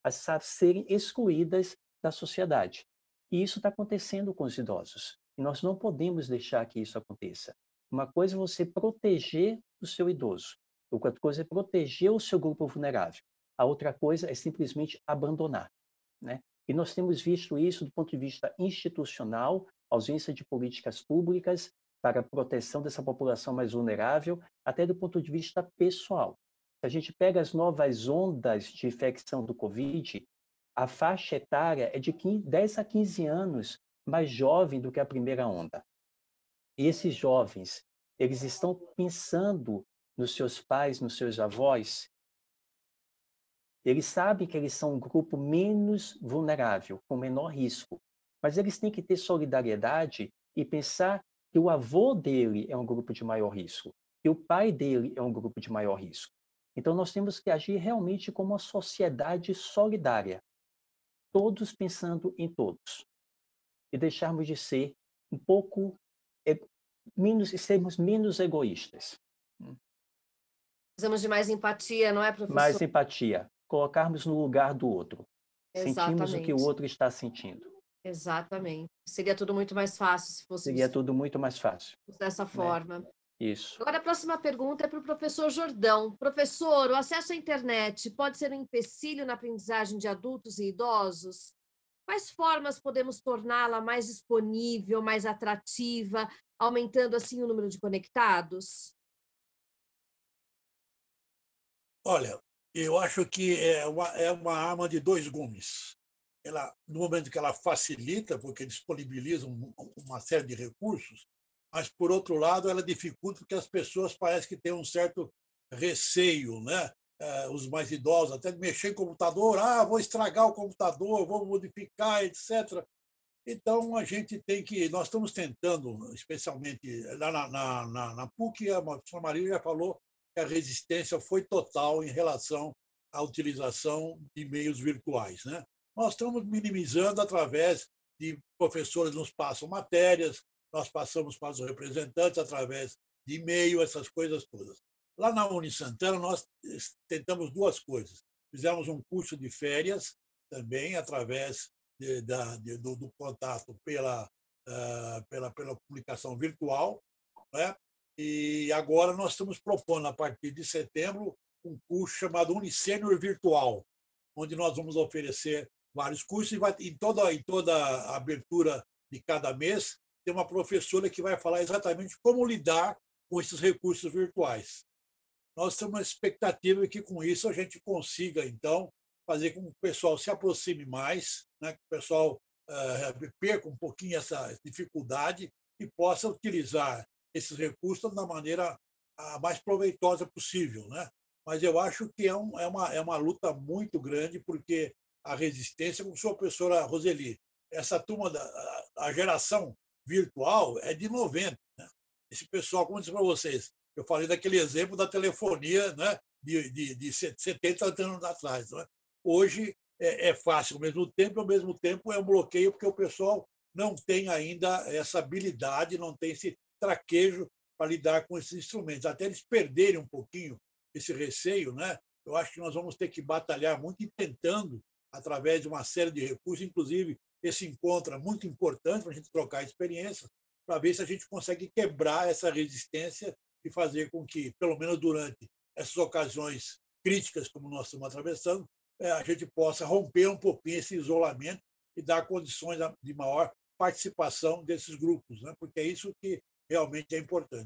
a serem excluídas da sociedade. E isso está acontecendo com os idosos. E nós não podemos deixar que isso aconteça. Uma coisa é você proteger o seu idoso. Outra coisa é proteger o seu grupo vulnerável. A outra coisa é simplesmente abandonar, né? E nós temos visto isso do ponto de vista institucional, ausência de políticas públicas para a proteção dessa população mais vulnerável, até do ponto de vista pessoal. Se a gente pega as novas ondas de infecção do Covid, a faixa etária é de 10 a 15 anos mais jovem do que a primeira onda. E esses jovens, eles estão pensando nos seus pais, nos seus avós. Eles sabem que eles são um grupo menos vulnerável, com menor risco. Mas eles têm que ter solidariedade e pensar que o avô dele é um grupo de maior risco, que o pai dele é um grupo de maior risco. Então, nós temos que agir realmente como uma sociedade solidária, todos pensando em todos, e deixarmos de ser um pouco sermos menos egoístas. Precisamos de mais empatia, não é, professor? Mais empatia, colocarmos no lugar do outro. Exatamente. Sentimos o que o outro está sentindo. Exatamente. Seria tudo muito mais fácil se fosse Seria tudo muito mais fácil. Dessa forma. Isso. Agora, a próxima pergunta é para o professor Jordão. Professor, o acesso à internet pode ser um empecilho na aprendizagem de adultos e idosos? Quais formas podemos torná-la mais disponível, mais atrativa, aumentando assim o número de conectados? Olha, eu acho que é uma arma de dois gumes. Ela, no momento que ela facilita, porque disponibiliza uma série de recursos, mas, por outro lado, ela dificulta porque as pessoas parecem que têm um certo receio, né? Os mais idosos, até de mexer em computador, vou estragar o computador, vou modificar, etc. Então, a gente tem que... Nós estamos tentando, especialmente lá na PUC, a professora Maria já falou que a resistência foi total em relação à utilização de meios virtuais, né? Nós estamos minimizando através de professores nos passam matérias, nós passamos para os representantes através de e-mail, essas coisas todas. Lá na Unisantana, nós tentamos duas coisas. Fizemos um curso de férias também, através do contato pela publicação virtual, né? E agora nós estamos propondo, a partir de setembro, um curso chamado Unisênior Virtual, onde nós vamos oferecer vários cursos e em toda a abertura de cada mês tem uma professora que vai falar exatamente como lidar com esses recursos virtuais. Nós temos uma expectativa de que, com isso, a gente consiga, então, fazer com que o pessoal se aproxime mais, né? Que o pessoal perca um pouquinho essa dificuldade e possa utilizar esses recursos da maneira a mais proveitosa possível, né? Mas eu acho que é uma luta muito grande, porque a resistência, como a sua professora Roseli, essa turma a geração virtual é de 90, né? Esse pessoal, como eu disse para vocês, eu falei daquele exemplo da telefonia, né, de 70 anos atrás, né? Hoje é fácil, ao mesmo tempo é um bloqueio, porque o pessoal não tem ainda essa habilidade, não tem esse traquejo para lidar com esses instrumentos. Até eles perderem um pouquinho esse receio, né? Eu acho que nós vamos ter que batalhar muito e tentando, através de uma série de recursos, inclusive esse encontro é muito importante para a gente trocar experiências, para ver se a gente consegue quebrar essa resistência e fazer com que, pelo menos durante essas ocasiões críticas como nós estamos atravessando, a gente possa romper um pouquinho esse isolamento e dar condições de maior participação desses grupos, né? Porque é isso que realmente é importante.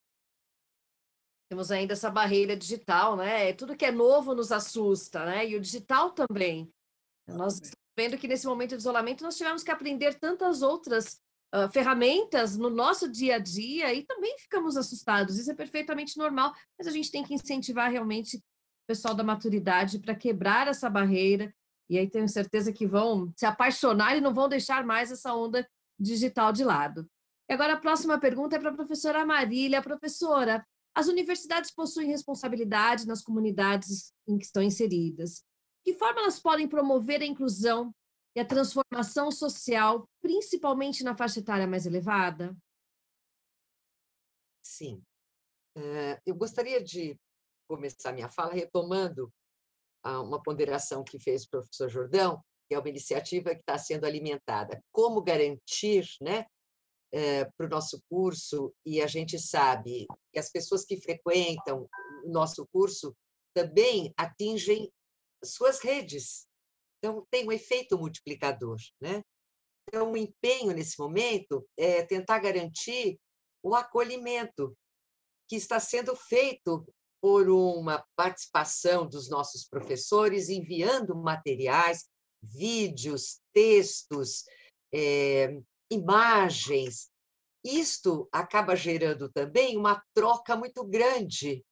Temos ainda essa barreira digital, né? Tudo que é novo nos assusta, né? E o digital também. Nós estamos vendo que nesse momento de isolamento nós tivemos que aprender tantas outras ferramentas no nosso dia a dia e também ficamos assustados. Isso é perfeitamente normal, mas a gente tem que incentivar realmente o pessoal da maturidade para quebrar essa barreira, e aí tenho certeza que vão se apaixonar e não vão deixar mais essa onda digital de lado. E agora a próxima pergunta é para a professora Marília. Professora, as universidades possuem responsabilidade nas comunidades em que estão inseridas. De que forma elas podem promover a inclusão e a transformação social, principalmente na faixa etária mais elevada? Sim. Eu gostaria de começar minha fala retomando uma ponderação que fez o professor Jordão, que é uma iniciativa que está sendo alimentada. Como garantir, né, para o nosso curso, e a gente sabe que as pessoas que frequentam o nosso curso também atingem suas redes. Então, tem um efeito multiplicador, né? Então, o empenho nesse momento é tentar garantir o acolhimento que está sendo feito por uma participação dos nossos professores, enviando materiais, vídeos, textos, imagens. Isto acaba gerando também uma troca muito grande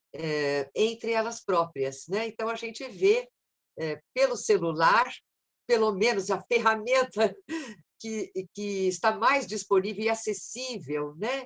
entre elas próprias, né? Então, a gente vê pelo celular, pelo menos a ferramenta que está mais disponível e acessível, né?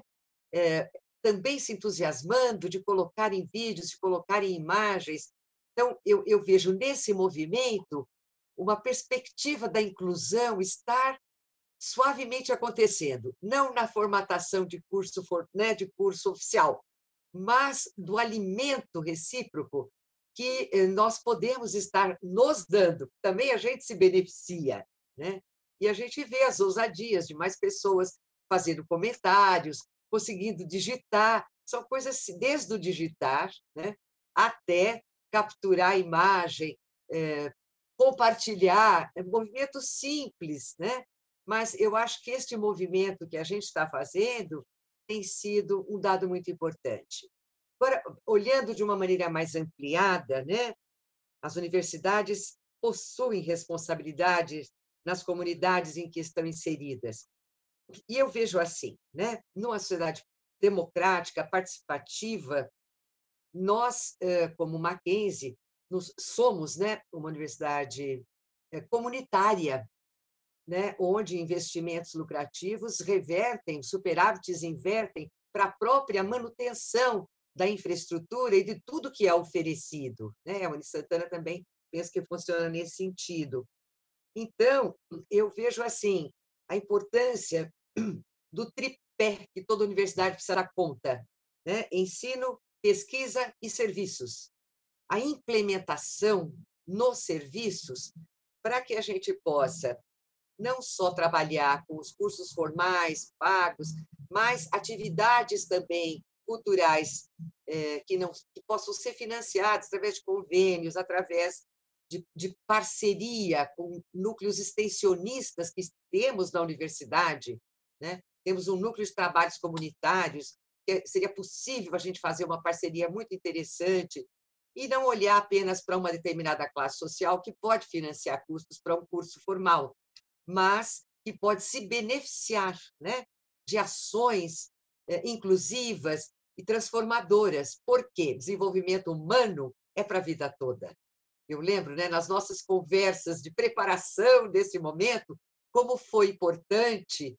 Também se entusiasmando de colocar em vídeos, de colocar em imagens. Então, eu vejo nesse movimento uma perspectiva da inclusão estar suavemente acontecendo, não na formatação de curso, né, de curso oficial, mas do alimento recíproco que nós podemos estar nos dando. Também a gente se beneficia, né? E a gente vê as ousadias de mais pessoas fazendo comentários, conseguindo digitar. São coisas desde o digitar, né, até capturar a imagem, compartilhar, movimento simples, né? Mas eu acho que este movimento que a gente está fazendo tem sido um dado muito importante. Agora, olhando de uma maneira mais ampliada, né, as universidades possuem responsabilidades nas comunidades em que estão inseridas. E eu vejo assim, né, numa sociedade democrática, participativa, nós, como Mackenzie, somos, né, uma universidade comunitária, né, onde investimentos lucrativos revertem, superávites invertem para a própria manutenção da infraestrutura e de tudo que é oferecido, né? A Uni Santana também penso que funciona nesse sentido. Então, eu vejo assim a importância do tripé que toda universidade precisa dar conta, né? Ensino, pesquisa e serviços. A implementação nos serviços para que a gente possa não só trabalhar com os cursos formais, pagos, mas atividades também culturais que possam ser financiadas através de convênios, através de parceria com núcleos extensionistas que temos na universidade, né? Temos um núcleo de trabalhos comunitários, que seria possível a gente fazer uma parceria muito interessante e não olhar apenas para uma determinada classe social que pode financiar custos para um curso formal, mas que pode se beneficiar, né, de ações inclusivas e transformadoras. Por quê? Desenvolvimento humano é para a vida toda. Eu lembro, né, nas nossas conversas de preparação desse momento, como foi importante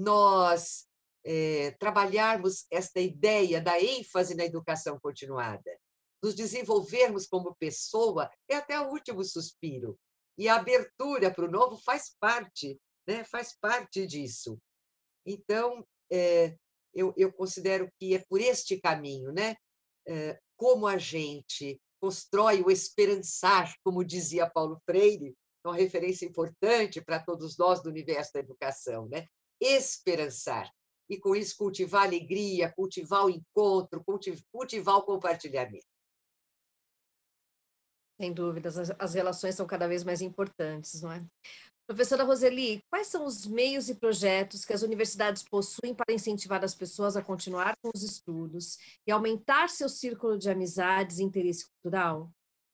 nós trabalharmos esta ideia da ênfase na educação continuada, nos desenvolvermos como pessoa, é até o último suspiro. E a abertura para o novo faz parte, né? Faz parte disso. Então, eu considero que é por este caminho, né? Como a gente constrói o esperançar, como dizia Paulo Freire, uma referência importante para todos nós do universo da educação, né? Esperançar. E, com isso, cultivar a alegria, cultivar o encontro, cultivar o compartilhamento. Sem dúvidas, as relações são cada vez mais importantes, não é? Professora Roseli, quais são os meios e projetos que as universidades possuem para incentivar as pessoas a continuar com os estudos e aumentar seu círculo de amizades e interesse cultural?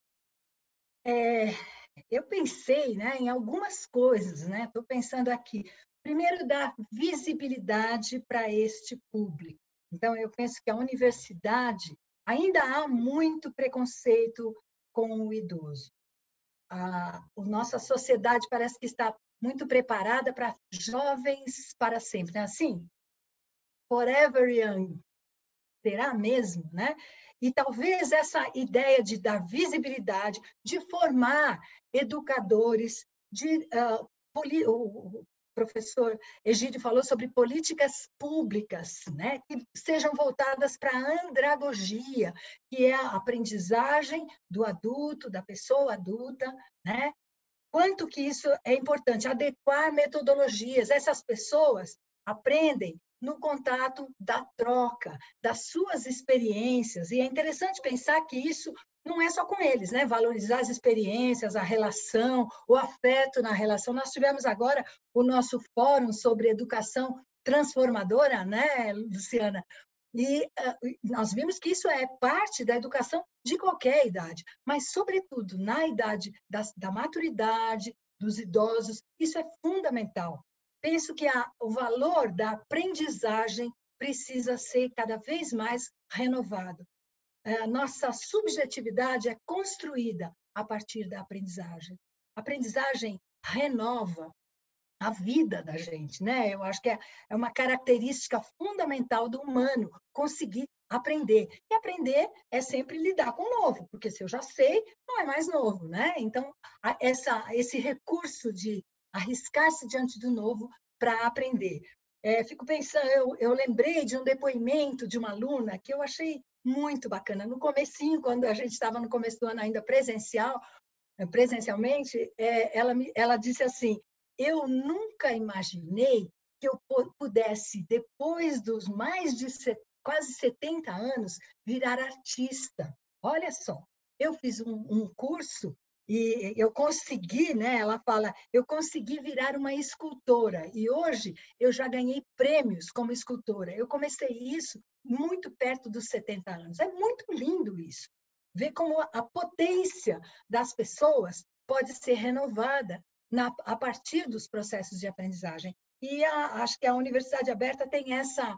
Eu pensei, né, em algumas coisas, né? Estou pensando aqui. Primeiro, dar visibilidade para este público. Então, eu penso que a universidade ainda há muito preconceito com o idoso. A nossa sociedade parece que está muito preparada para jovens para sempre, né? Assim, forever young, será mesmo, né? E talvez essa ideia de dar visibilidade, de formar educadores, professor Egídio falou sobre políticas públicas, né, que sejam voltadas para a andragogia, que é a aprendizagem do adulto, da pessoa adulta, né? Quanto que isso é importante, adequar metodologias. Essas pessoas aprendem no contato da troca, das suas experiências, e é interessante pensar que isso não é só com eles, né? Valorizar as experiências, a relação, o afeto na relação. Nós tivemos agora o nosso fórum sobre educação transformadora, né, Luciana? E nós vimos que isso é parte da educação de qualquer idade, mas, sobretudo, na idade da maturidade, dos idosos, isso é fundamental. Penso que o valor da aprendizagem precisa ser cada vez mais renovado. A nossa subjetividade é construída a partir da aprendizagem. A aprendizagem renova a vida da gente, né? Eu acho que é uma característica fundamental do humano, conseguir aprender. E aprender é sempre lidar com o novo, porque se eu já sei, não é mais novo, né? Então, esse recurso de arriscar-se diante do novo para aprender. Fico pensando, eu lembrei de um depoimento de uma aluna que eu achei muito bacana. No comecinho, quando a gente estava no começo do ano ainda presencialmente, ela disse assim: eu nunca imaginei que eu pudesse, depois dos mais de quase 70 anos, virar artista. Olha só, eu fiz um curso e eu consegui, né? Ela fala, eu consegui virar uma escultora e hoje eu já ganhei prêmios como escultora. Eu comecei isso muito perto dos 70 anos. É muito lindo isso. Ver como a potência das pessoas pode ser renovada a partir dos processos de aprendizagem. E acho que a Universidade Aberta tem essa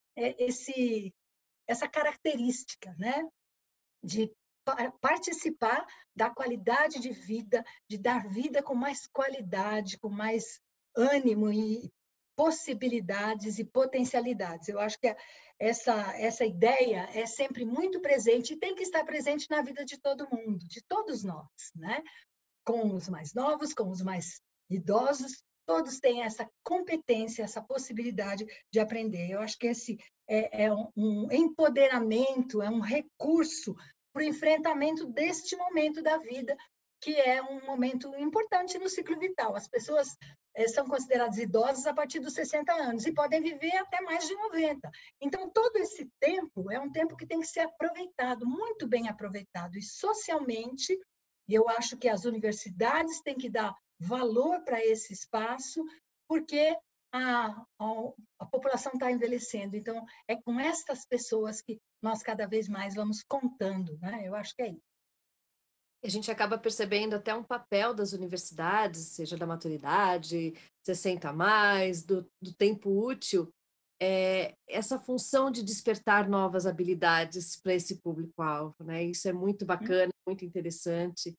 característica, né, de participar da qualidade de vida, de dar vida com mais qualidade, com mais ânimo e possibilidades e potencialidades. Eu acho que essa ideia é sempre muito presente e tem que estar presente na vida de todo mundo, de todos nós, né? Com os mais novos, com os mais idosos, todos têm essa competência, essa possibilidade de aprender. Eu acho que esse é um empoderamento, é um recurso para o enfrentamento deste momento da vida, que é um momento importante no ciclo vital. As pessoas são consideradas idosas a partir dos 60 anos e podem viver até mais de 90. Então, todo esse tempo é um tempo que tem que ser aproveitado, muito bem aproveitado, e socialmente. E eu acho que as universidades têm que dar valor para esse espaço, porque a população está envelhecendo. Então, é com estas pessoas que nós cada vez mais vamos contando, né? Eu acho que é isso. A gente acaba percebendo até um papel das universidades, seja da maturidade, 60 a mais, do tempo útil, essa função de despertar novas habilidades para esse público-alvo, né? Isso é muito bacana, muito interessante,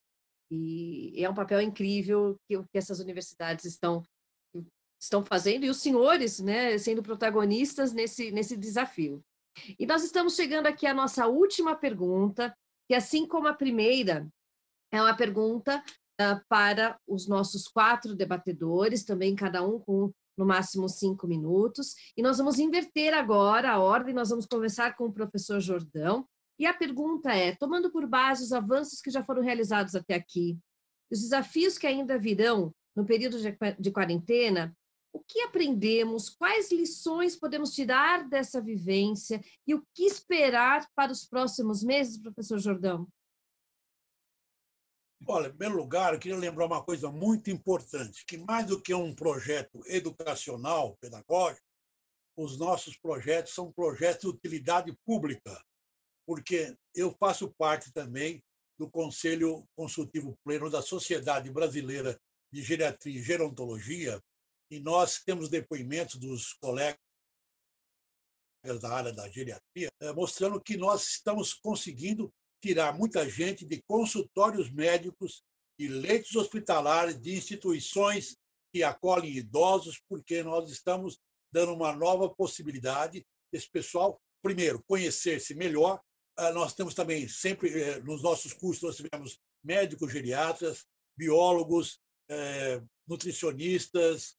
e é um papel incrível que essas universidades estão fazendo, e os senhores, né, sendo protagonistas nesse desafio. E nós estamos chegando aqui à nossa última pergunta, que, assim como a primeira, é uma pergunta para os nossos 4 debatedores, também cada um com no máximo 5 minutos, e nós vamos inverter agora a ordem, nós vamos começar com o professor Jordão, e a pergunta é, tomando por base os avanços que já foram realizados até aqui, os desafios que ainda virão no período de quarentena, o que aprendemos, quais lições podemos tirar dessa vivência e o que esperar para os próximos meses, professor Jordão? Olha, em primeiro lugar, eu queria lembrar uma coisa muito importante, que mais do que um projeto educacional, pedagógico, os nossos projetos são projetos de utilidade pública, porque eu faço parte também do Conselho Consultivo Pleno da Sociedade Brasileira de Geriatria e Gerontologia, e nós temos depoimentos dos colegas da área da geriatria, mostrando que nós estamos conseguindo tirar muita gente de consultórios médicos, de leitos hospitalares, de instituições que acolhem idosos, porque nós estamos dando uma nova possibilidade desse pessoal, primeiro, conhecer-se melhor. Nós temos também, sempre, nos nossos cursos, nós tivemos médicos geriatras, biólogos, nutricionistas,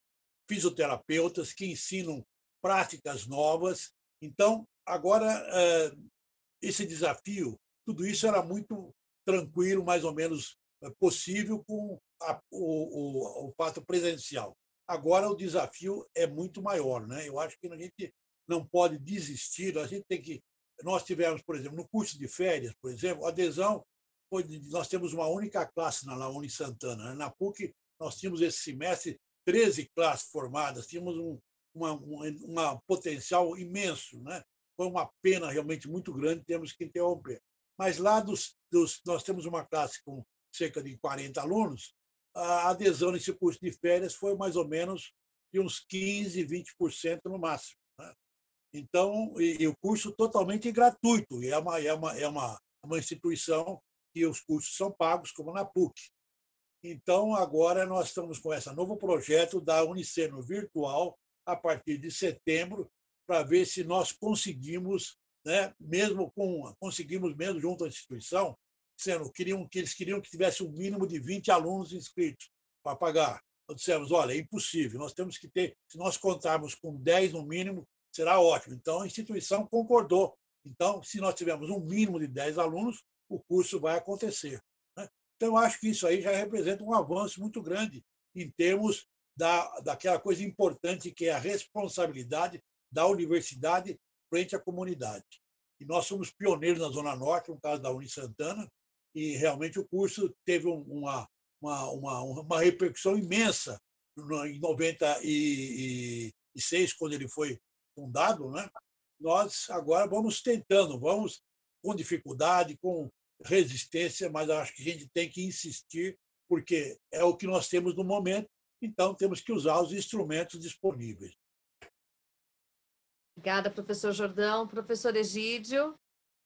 fisioterapeutas que ensinam práticas novas. Então, agora, esse desafio, tudo isso era muito tranquilo, mais ou menos possível com o fato presencial. Agora, o desafio é muito maior, né? Eu acho que a gente não pode desistir, a gente tem que... Nós tivemos, por exemplo, no curso de férias, por exemplo, a adesão nós temos uma única classe na Uni Santana, né? Na PUC, nós tínhamos esse semestre 13 classes formadas, tínhamos uma potencial imenso, né? Foi uma pena realmente muito grande, temos que interromper. Mas lá nós temos uma classe com cerca de 40 alunos, a adesão nesse curso de férias foi mais ou menos de uns 15, 20% no máximo, né? Então, e o curso totalmente gratuito, e é uma instituição que os cursos são pagos, como na PUC. Então, agora nós estamos com esse novo projeto da Uniceno virtual, a partir de setembro, para ver se nós conseguimos, né, conseguimos mesmo junto à instituição, sendo que eles queriam que tivesse um mínimo de 20 alunos inscritos para pagar. Nós dissemos, olha, é impossível, nós temos que ter, se nós contarmos com 10 no mínimo, será ótimo. Então, a instituição concordou. Então, se nós tivermos um mínimo de 10 alunos, o curso vai acontecer, né? Então, eu acho que isso aí já representa um avanço muito grande em termos daquela coisa importante que é a responsabilidade da universidade frente à comunidade. E nós somos pioneiros na Zona Norte, no caso da Uni Santana, e realmente o curso teve uma repercussão imensa em 96, quando ele foi fundado, né? Nós agora vamos tentando, vamos com dificuldade, com resistência, mas acho que a gente tem que insistir, porque é o que nós temos no momento, então temos que usar os instrumentos disponíveis. Obrigada, professor Jordão. Professor Egídio?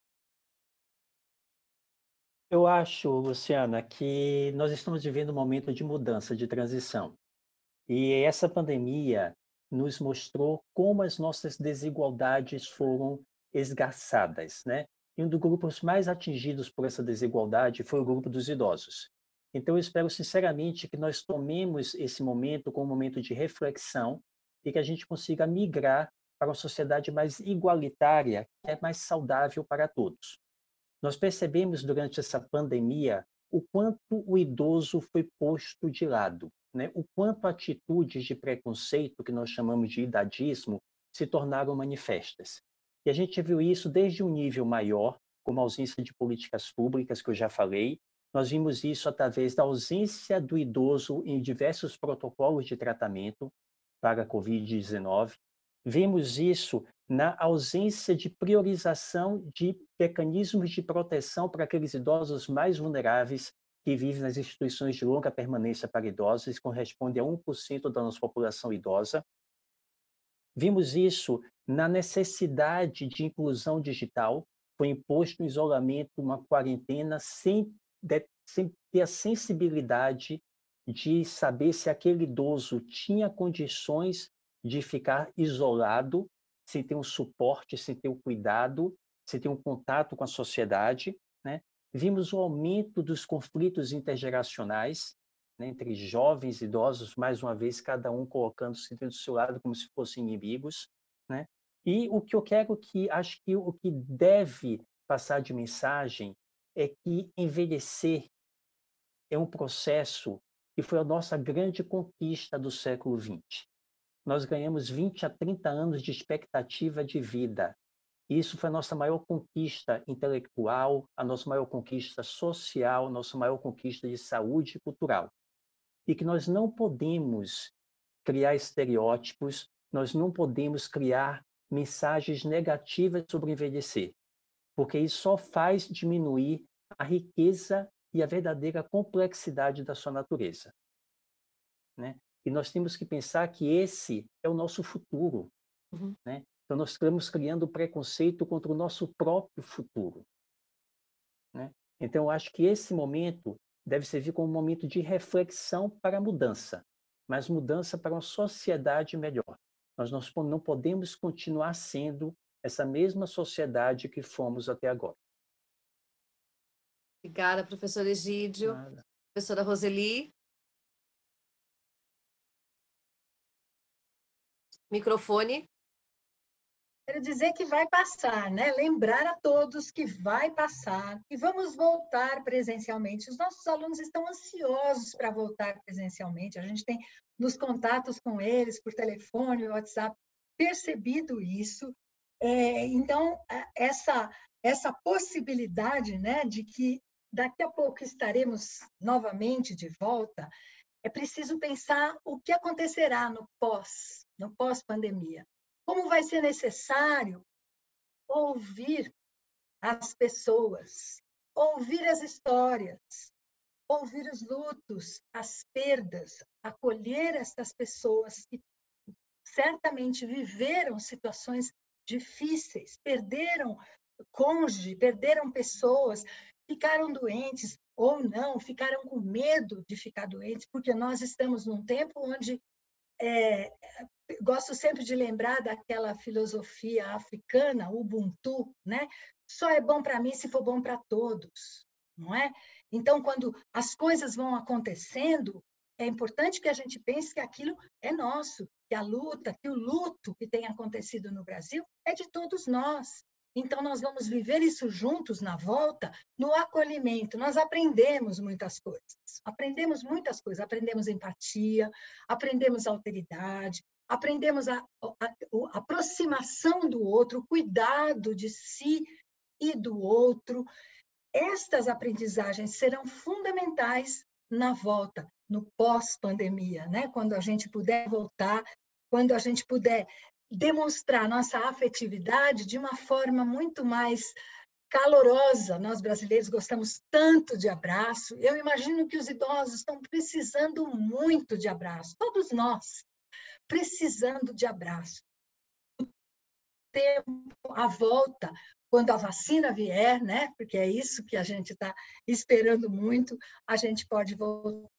Eu acho, Luciana, que nós estamos vivendo um momento de mudança, de transição. E essa pandemia nos mostrou como as nossas desigualdades foram esgarçadas, né? E um dos grupos mais atingidos por essa desigualdade foi o grupo dos idosos. Então, eu espero sinceramente que nós tomemos esse momento como um momento de reflexão e que a gente consiga migrar para uma sociedade mais igualitária, que é mais saudável para todos. Nós percebemos durante essa pandemia o quanto o idoso foi posto de lado, né? O quanto atitudes de preconceito, que nós chamamos de idadismo, se tornaram manifestas. E a gente viu isso desde um nível maior, como a ausência de políticas públicas, que eu já falei. Nós vimos isso através da ausência do idoso em diversos protocolos de tratamento para a Covid-19. Vimos isso na ausência de priorização de mecanismos de proteção para aqueles idosos mais vulneráveis que vivem nas instituições de longa permanência para idosos, que corresponde a 1% da nossa população idosa. Vimos isso na necessidade de inclusão digital. Foi imposto um isolamento, uma quarentena, sem ter a sensibilidade de saber se aquele idoso tinha condições de ficar isolado, sem ter um suporte, sem ter um cuidado, sem ter um contato com a sociedade, né? Vimos o aumento dos conflitos intergeracionais, né, entre jovens e idosos, mais uma vez, cada um colocando-se do seu lado como se fossem inimigos, né? E o que eu quero acho que o que deve passar de mensagem é que envelhecer é um processo que foi a nossa grande conquista do século XX. Nós ganhamos 20 a 30 anos de expectativa de vida. Isso foi a nossa maior conquista intelectual, a nossa maior conquista social, a nossa maior conquista de saúde cultural. E que nós não podemos criar estereótipos, nós não podemos criar mensagens negativas sobre envelhecer, porque isso só faz diminuir a riqueza e a verdadeira complexidade da sua natureza, né? E nós temos que pensar que esse é o nosso futuro, né? Então, nós estamos criando preconceito contra o nosso próprio futuro, né? Então, eu acho que esse momento deve servir como um momento de reflexão para a mudança, mas mudança para uma sociedade melhor. Nós não podemos continuar sendo essa mesma sociedade que fomos até agora. Obrigada, professor Egídio. Nada. Professora Roseli? Microfone. Quero dizer que vai passar, né? Lembrar a todos que vai passar e vamos voltar presencialmente. Os nossos alunos estão ansiosos para voltar presencialmente. A gente tem, nos contatos com eles, por telefone, WhatsApp, percebido isso. Então, essa possibilidade, né, de que daqui a pouco estaremos novamente de volta, é preciso pensar o que acontecerá no pós-pandemia. Como vai ser necessário ouvir as pessoas, ouvir as histórias, ouvir os lutos, as perdas, acolher essas pessoas que certamente viveram situações difíceis, perderam cônjuge, perderam pessoas, ficaram doentes ou não, ficaram com medo de ficar doentes, porque nós estamos num tempo onde gosto sempre de lembrar daquela filosofia africana, Ubuntu, né? Só é bom para mim se for bom para todos, não é? Então, quando as coisas vão acontecendo, é importante que a gente pense que aquilo é nosso, que a luta, que o luto que tem acontecido no Brasil é de todos nós. Então, nós vamos viver isso juntos na volta, no acolhimento. Nós aprendemos muitas coisas. Aprendemos empatia, aprendemos alteridade, aprendemos a aproximação do outro, o cuidado de si e do outro. Estas aprendizagens serão fundamentais na volta, no pós-pandemia, né? Quando a gente puder voltar, quando a gente puder demonstrar nossa afetividade de uma forma muito mais calorosa. Nós brasileiros gostamos tanto de abraço. Eu imagino que os idosos estão precisando muito de abraço. Todos nós precisando de abraço. O tempo, a volta, quando a vacina vier, né? Porque é isso que a gente está esperando muito, a gente pode voltar.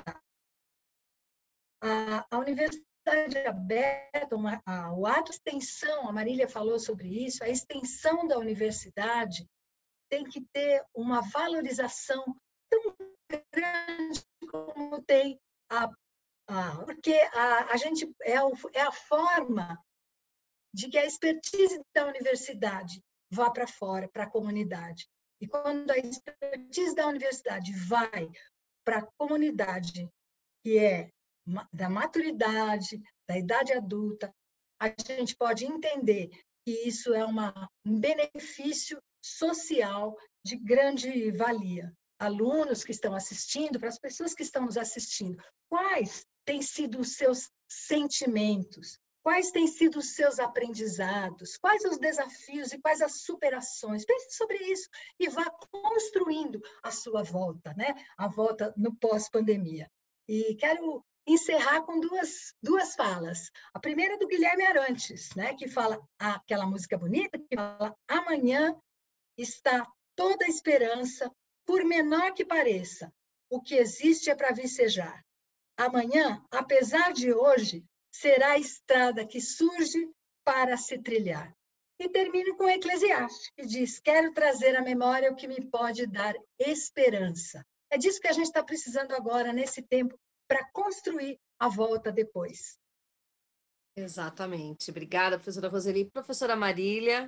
A universidade aberta, o ato de extensão, a Marília falou sobre isso, a extensão da universidade tem que ter uma valorização tão grande como tem porque a gente é a forma de que a expertise da universidade vá para fora, para a comunidade. E quando a expertise da universidade vai para a comunidade, que é da maturidade, da idade adulta, a gente pode entender que isso é um benefício social de grande valia. Alunos que estão assistindo, para as pessoas que estão nos assistindo, quais têm sido os seus sentimentos? Quais têm sido os seus aprendizados? Quais os desafios e quais as superações? Pense sobre isso e vá construindo a sua volta, né? A volta no pós-pandemia. E quero encerrar com duas falas. A primeira é do Guilherme Arantes, né? Que fala aquela música bonita, que fala: amanhã está toda a esperança, por menor que pareça. O que existe é para vicejar. Amanhã, apesar de hoje, será a estrada que surge para se trilhar. E termino com Eclesiastes, que diz: quero trazer à memória o que me pode dar esperança. É disso que a gente está precisando agora, nesse tempo, para construir a volta depois. Exatamente. Obrigada, professora Roseli. Professora Marília.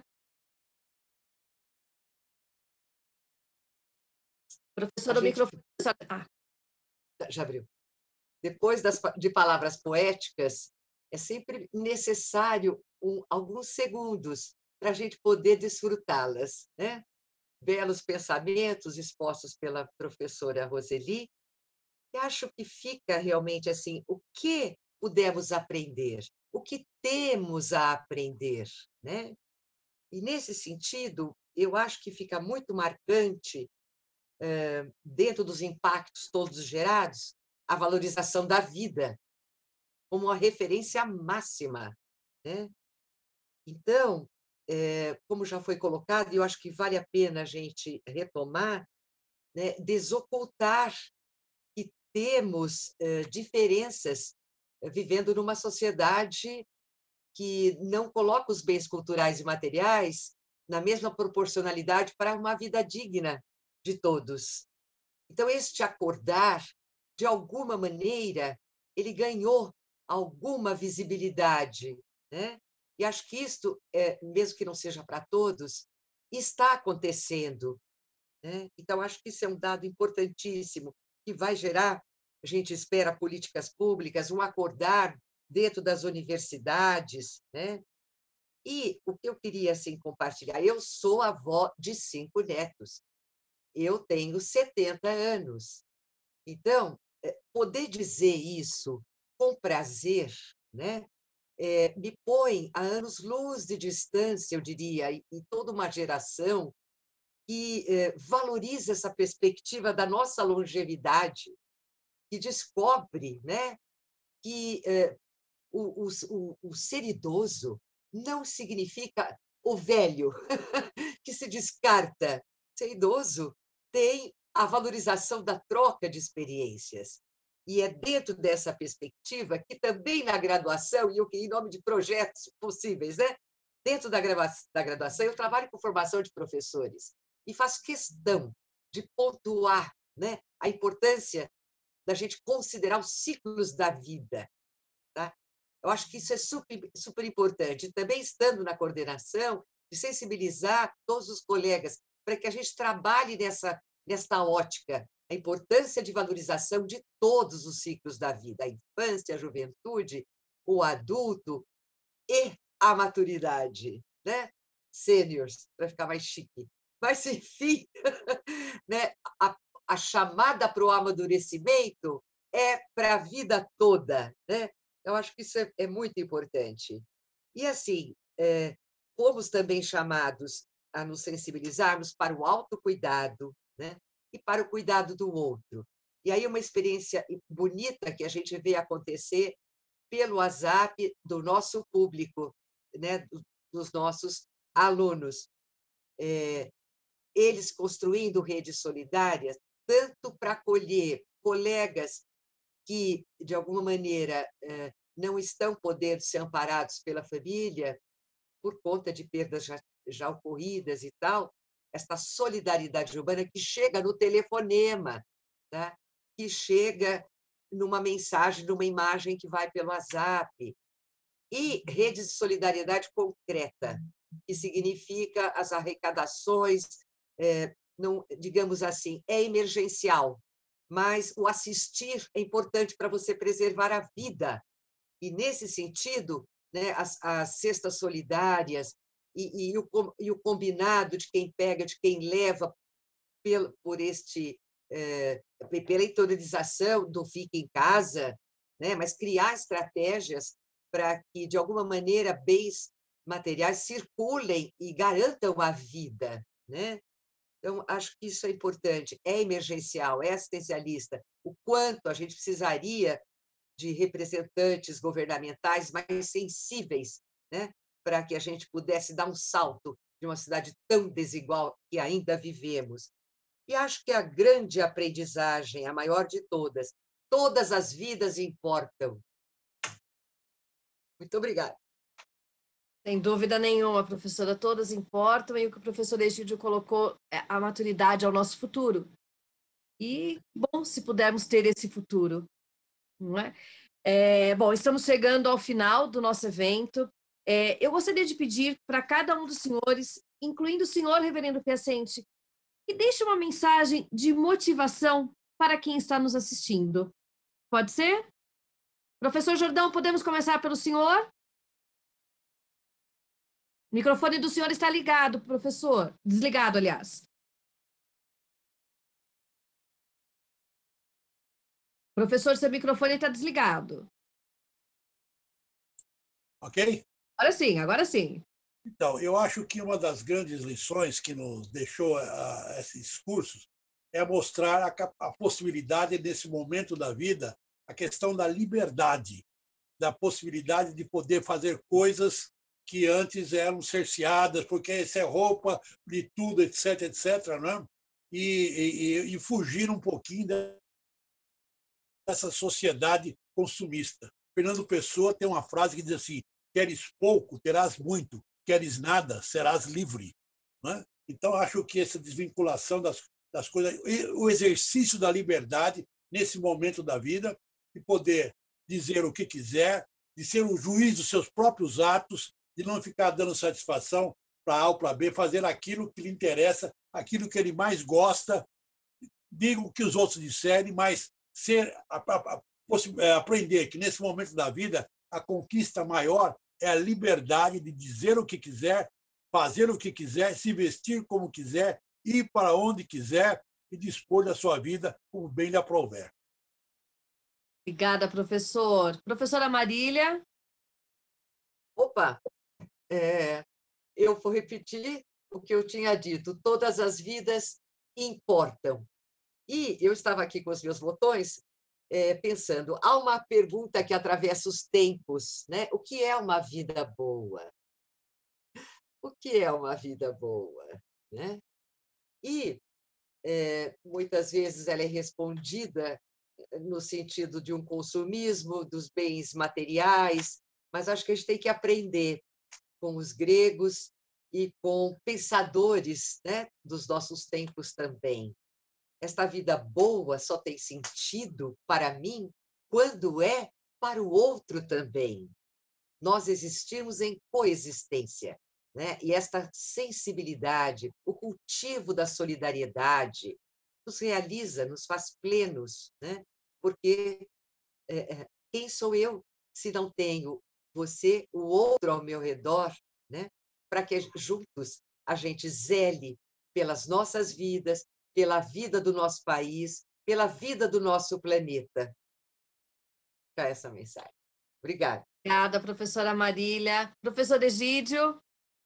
Professora, o microfone. Já abriu. Depois de palavras poéticas, é sempre necessário alguns segundos para a gente poder desfrutá-las, né? Belos pensamentos expostos pela professora Roseli. E acho que fica realmente assim: o que pudemos aprender? O que temos a aprender, né? E, nesse sentido, eu acho que fica muito marcante, dentro dos impactos todos gerados, a valorização da vida como uma referência máxima, né? Então, como já foi colocado, e eu acho que vale a pena a gente retomar, né, desocultar que temos diferenças vivendo numa sociedade que não coloca os bens culturais e materiais na mesma proporcionalidade para uma vida digna de todos. Então, este acordar, de alguma maneira, ele ganhou alguma visibilidade né? E acho que isto, mesmo que não seja para todos, está acontecendo, né? Então, acho que isso é um dado importantíssimo, que vai gerar, a gente espera, políticas públicas, um acordar dentro das universidades, né? E o que eu queria assim, compartilhar, eu sou avó de 5 netos, eu tenho 70 anos. Então, poder dizer isso com prazer, né? Me põe a anos-luz de distância, eu diria, e toda uma geração que valoriza essa perspectiva da nossa longevidade, que descobre, né, que o ser idoso não significa o velho, que se descarta. Ser idoso tem a valorização da troca de experiências. E é dentro dessa perspectiva que também na graduação, e eu em nome de projetos possíveis, né? Dentro da graduação, eu trabalho com formação de professores e faço questão de pontuar, né, a importância da gente considerar os ciclos da vida. Tá? Eu acho que isso é super, super importante. Também estando na coordenação, de sensibilizar todos os colegas para que a gente trabalhe nesta ótica, a importância de valorização de todos os ciclos da vida, a infância, a juventude, o adulto e a maturidade, né? Sêniors, para ficar mais chique. Mas, enfim, né? A chamada para o amadurecimento é para a vida toda, né? Eu acho que isso é muito importante. E, assim, fomos também chamados a nos sensibilizarmos para o autocuidado, né? E para o cuidado do outro. E aí uma experiência bonita que a gente vê acontecer pelo WhatsApp do nosso público, né? Dos nossos alunos. Eles construindo redes solidárias, tanto para acolher colegas que, de alguma maneira, não estão podendo ser amparados pela família por conta de perdas já ocorridas e tal, esta solidariedade urbana que chega no telefonema, tá? Que chega numa mensagem, numa imagem que vai pelo WhatsApp. E redes de solidariedade concreta, que significa as arrecadações, não, digamos assim, é emergencial, mas o assistir é importante para você preservar a vida. E, nesse sentido, né, as cestas solidárias e o combinado de quem pega, de quem leva pela interiorização do fica em casa, né, mas criar estratégias para que, de alguma maneira, bens materiais circulem e garantam a vida, né? Então, acho que isso é importante, é emergencial, é assistencialista. O quanto a gente precisaria de representantes governamentais mais sensíveis, né, para que a gente pudesse dar um salto de uma cidade tão desigual que ainda vivemos. E acho que a grande aprendizagem, a maior de todas as vidas importam. Muito obrigada. Sem dúvida nenhuma, professora, todas importam, e o que o professor Egídio colocou, a maturidade é o nosso futuro. E, bom, se pudermos ter esse futuro, não é? Bom, estamos chegando ao final do nosso evento. Eu gostaria de pedir para cada um dos senhores, incluindo o senhor reverendo Piacente, que deixe uma mensagem de motivação para quem está nos assistindo. Pode ser? Professor Jordão, podemos começar pelo senhor? O microfone do senhor está ligado, professor. Desligado, aliás. Professor, seu microfone está desligado. Ok? Agora sim, agora sim. Então, eu acho que uma das grandes lições que nos deixou esses cursos é mostrar a possibilidade, nesse momento da vida, a questão da liberdade, da possibilidade de poder fazer coisas que antes eram cerceadas, porque isso é roupa de tudo, etc., etc., né? E fugir um pouquinho dessa sociedade consumista. Fernando Pessoa tem uma frase que diz assim: queres pouco, terás muito, queres nada, serás livre. Né? Então, acho que essa desvinculação das coisas, o exercício da liberdade nesse momento da vida, de poder dizer o que quiser, de ser o juiz dos seus próprios atos, de não ficar dando satisfação para A ou para B, fazer aquilo que lhe interessa, aquilo que ele mais gosta, diga o que os outros disserem, mas aprender que, nesse momento da vida, a conquista maior é a liberdade de dizer o que quiser, fazer o que quiser, se vestir como quiser, ir para onde quiser e dispor da sua vida como bem lhe aprouver. Obrigada, professor. Professora Marília? Opa, eu vou repetir o que eu tinha dito. Todas as vidas importam. E eu estava aqui com os meus botões pensando, há uma pergunta que atravessa os tempos, né? O que é uma vida boa? O que é uma vida boa? Né? E muitas vezes ela é respondida no sentido de um consumismo dos bens materiais, mas acho que a gente tem que aprender com os gregos e com pensadores, né, dos nossos tempos também. Esta vida boa só tem sentido para mim quando é para o outro também. Nós existimos em coexistência, né? E esta sensibilidade, o cultivo da solidariedade, nos realiza, nos faz plenos, né? Porque quem sou eu se não tenho você, o outro ao meu redor, né? Para que juntos a gente zele pelas nossas vidas, pela vida do nosso país, pela vida do nosso planeta. Fica essa mensagem. Obrigada. Obrigada, professora Marília. Professor Egídio?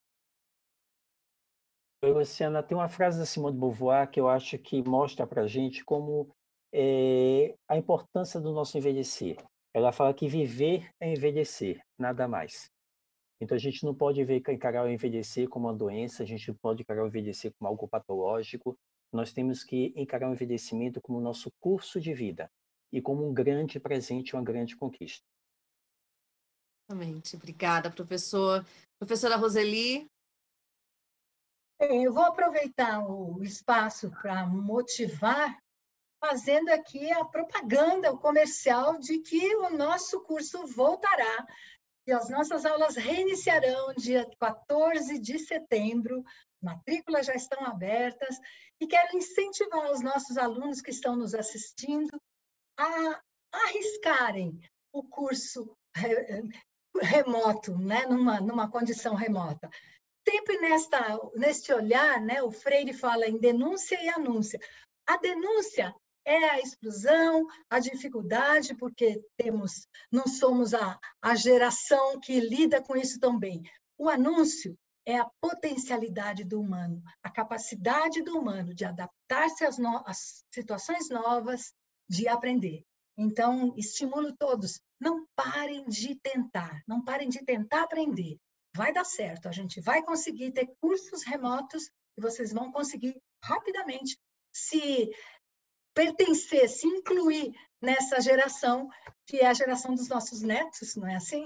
Oi, Luciana, tem uma frase da Simone de Beauvoir que eu acho que mostra para a gente como a importância do nosso envelhecer. Ela fala que viver é envelhecer, nada mais. Então, a gente não pode encarar o envelhecer como uma doença, a gente não pode encarar o envelhecer como algo patológico. Nós temos que encarar o envelhecimento como o nosso curso de vida e como um grande presente, uma grande conquista. Exatamente. Obrigada, professor. Professora Roseli? Eu vou aproveitar o espaço para motivar, fazendo aqui a propaganda, o comercial de que o nosso curso voltará e as nossas aulas reiniciarão dia 14 de setembro, matrículas já estão abertas, e quero incentivar os nossos alunos que estão nos assistindo a arriscarem o curso remoto, né? numa condição remota. Sempre neste olhar, né? O Freire fala em denúncia e anúncia. A denúncia é a exclusão, a dificuldade, porque não somos a geração que lida com isso tão bem. O anúncio é a potencialidade do humano, a capacidade do humano de adaptar-se às situações novas, de aprender. Então, estimulo todos, não parem de tentar aprender. Vai dar certo, a gente vai conseguir ter cursos remotos e vocês vão conseguir rapidamente se pertencer, se incluir nessa geração, que é a geração dos nossos netos, não é assim?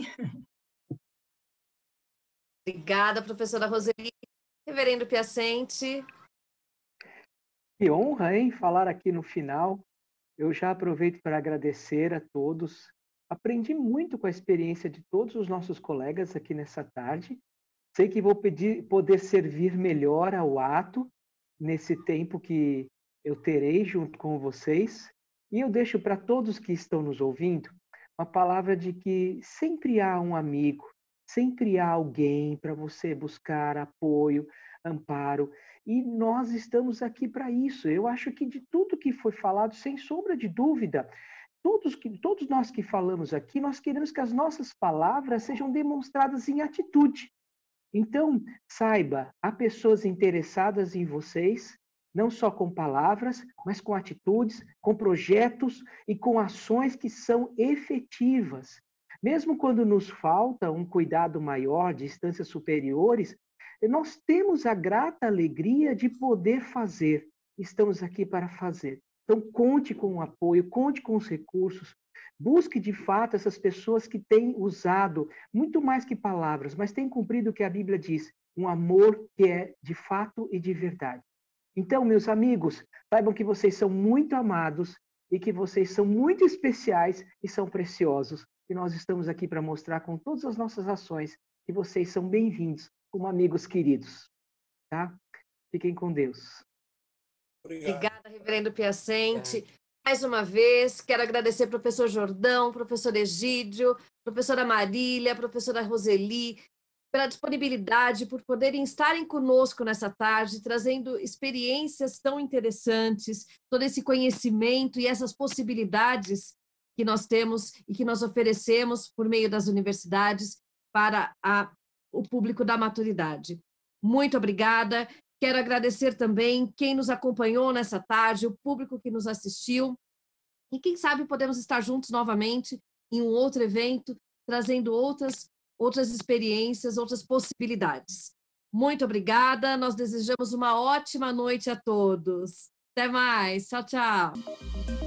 Obrigada, professora Roseli. Reverendo Piacente. Que honra, hein, falar aqui no final. Eu já aproveito para agradecer a todos. Aprendi muito com a experiência de todos os nossos colegas aqui nessa tarde. Sei que vou poder servir melhor ao ato nesse tempo que eu terei junto com vocês. E eu deixo para todos que estão nos ouvindo uma palavra de que sempre há um amigo, sempre há alguém para você buscar apoio, amparo. E nós estamos aqui para isso. Eu acho que de tudo que foi falado, sem sombra de dúvida, todos nós que falamos aqui, nós queremos que as nossas palavras sejam demonstradas em atitude. Então, saiba, há pessoas interessadas em vocês, não só com palavras, mas com atitudes, com projetos e com ações que são efetivas. Mesmo quando nos falta um cuidado maior de instâncias superiores, nós temos a grata alegria de poder fazer. Estamos aqui para fazer. Então, conte com o apoio, conte com os recursos, busque de fato essas pessoas que têm usado muito mais que palavras, mas têm cumprido o que a Bíblia diz, um amor que é de fato e de verdade. Então, meus amigos, saibam que vocês são muito amados e que vocês são muito especiais e são preciosos. e nós estamos aqui para mostrar com todas as nossas ações que vocês são bem-vindos como amigos queridos. Tá? Fiquem com Deus. Obrigada, reverendo Piacente. Mais uma vez, quero agradecer ao professor Jordão, professor Egídio, professora Marília, professora Roseli, pela disponibilidade, por poderem estarem conosco nessa tarde, trazendo experiências tão interessantes, todo esse conhecimento e essas possibilidades que nós temos e que nós oferecemos por meio das universidades para o público da maturidade. Muito obrigada. Quero agradecer também quem nos acompanhou nessa tarde, o público que nos assistiu. E quem sabe podemos estar juntos novamente em um outro evento, trazendo outras experiências, outras possibilidades. Muito obrigada. Nós desejamos uma ótima noite a todos. Até mais. Tchau, tchau.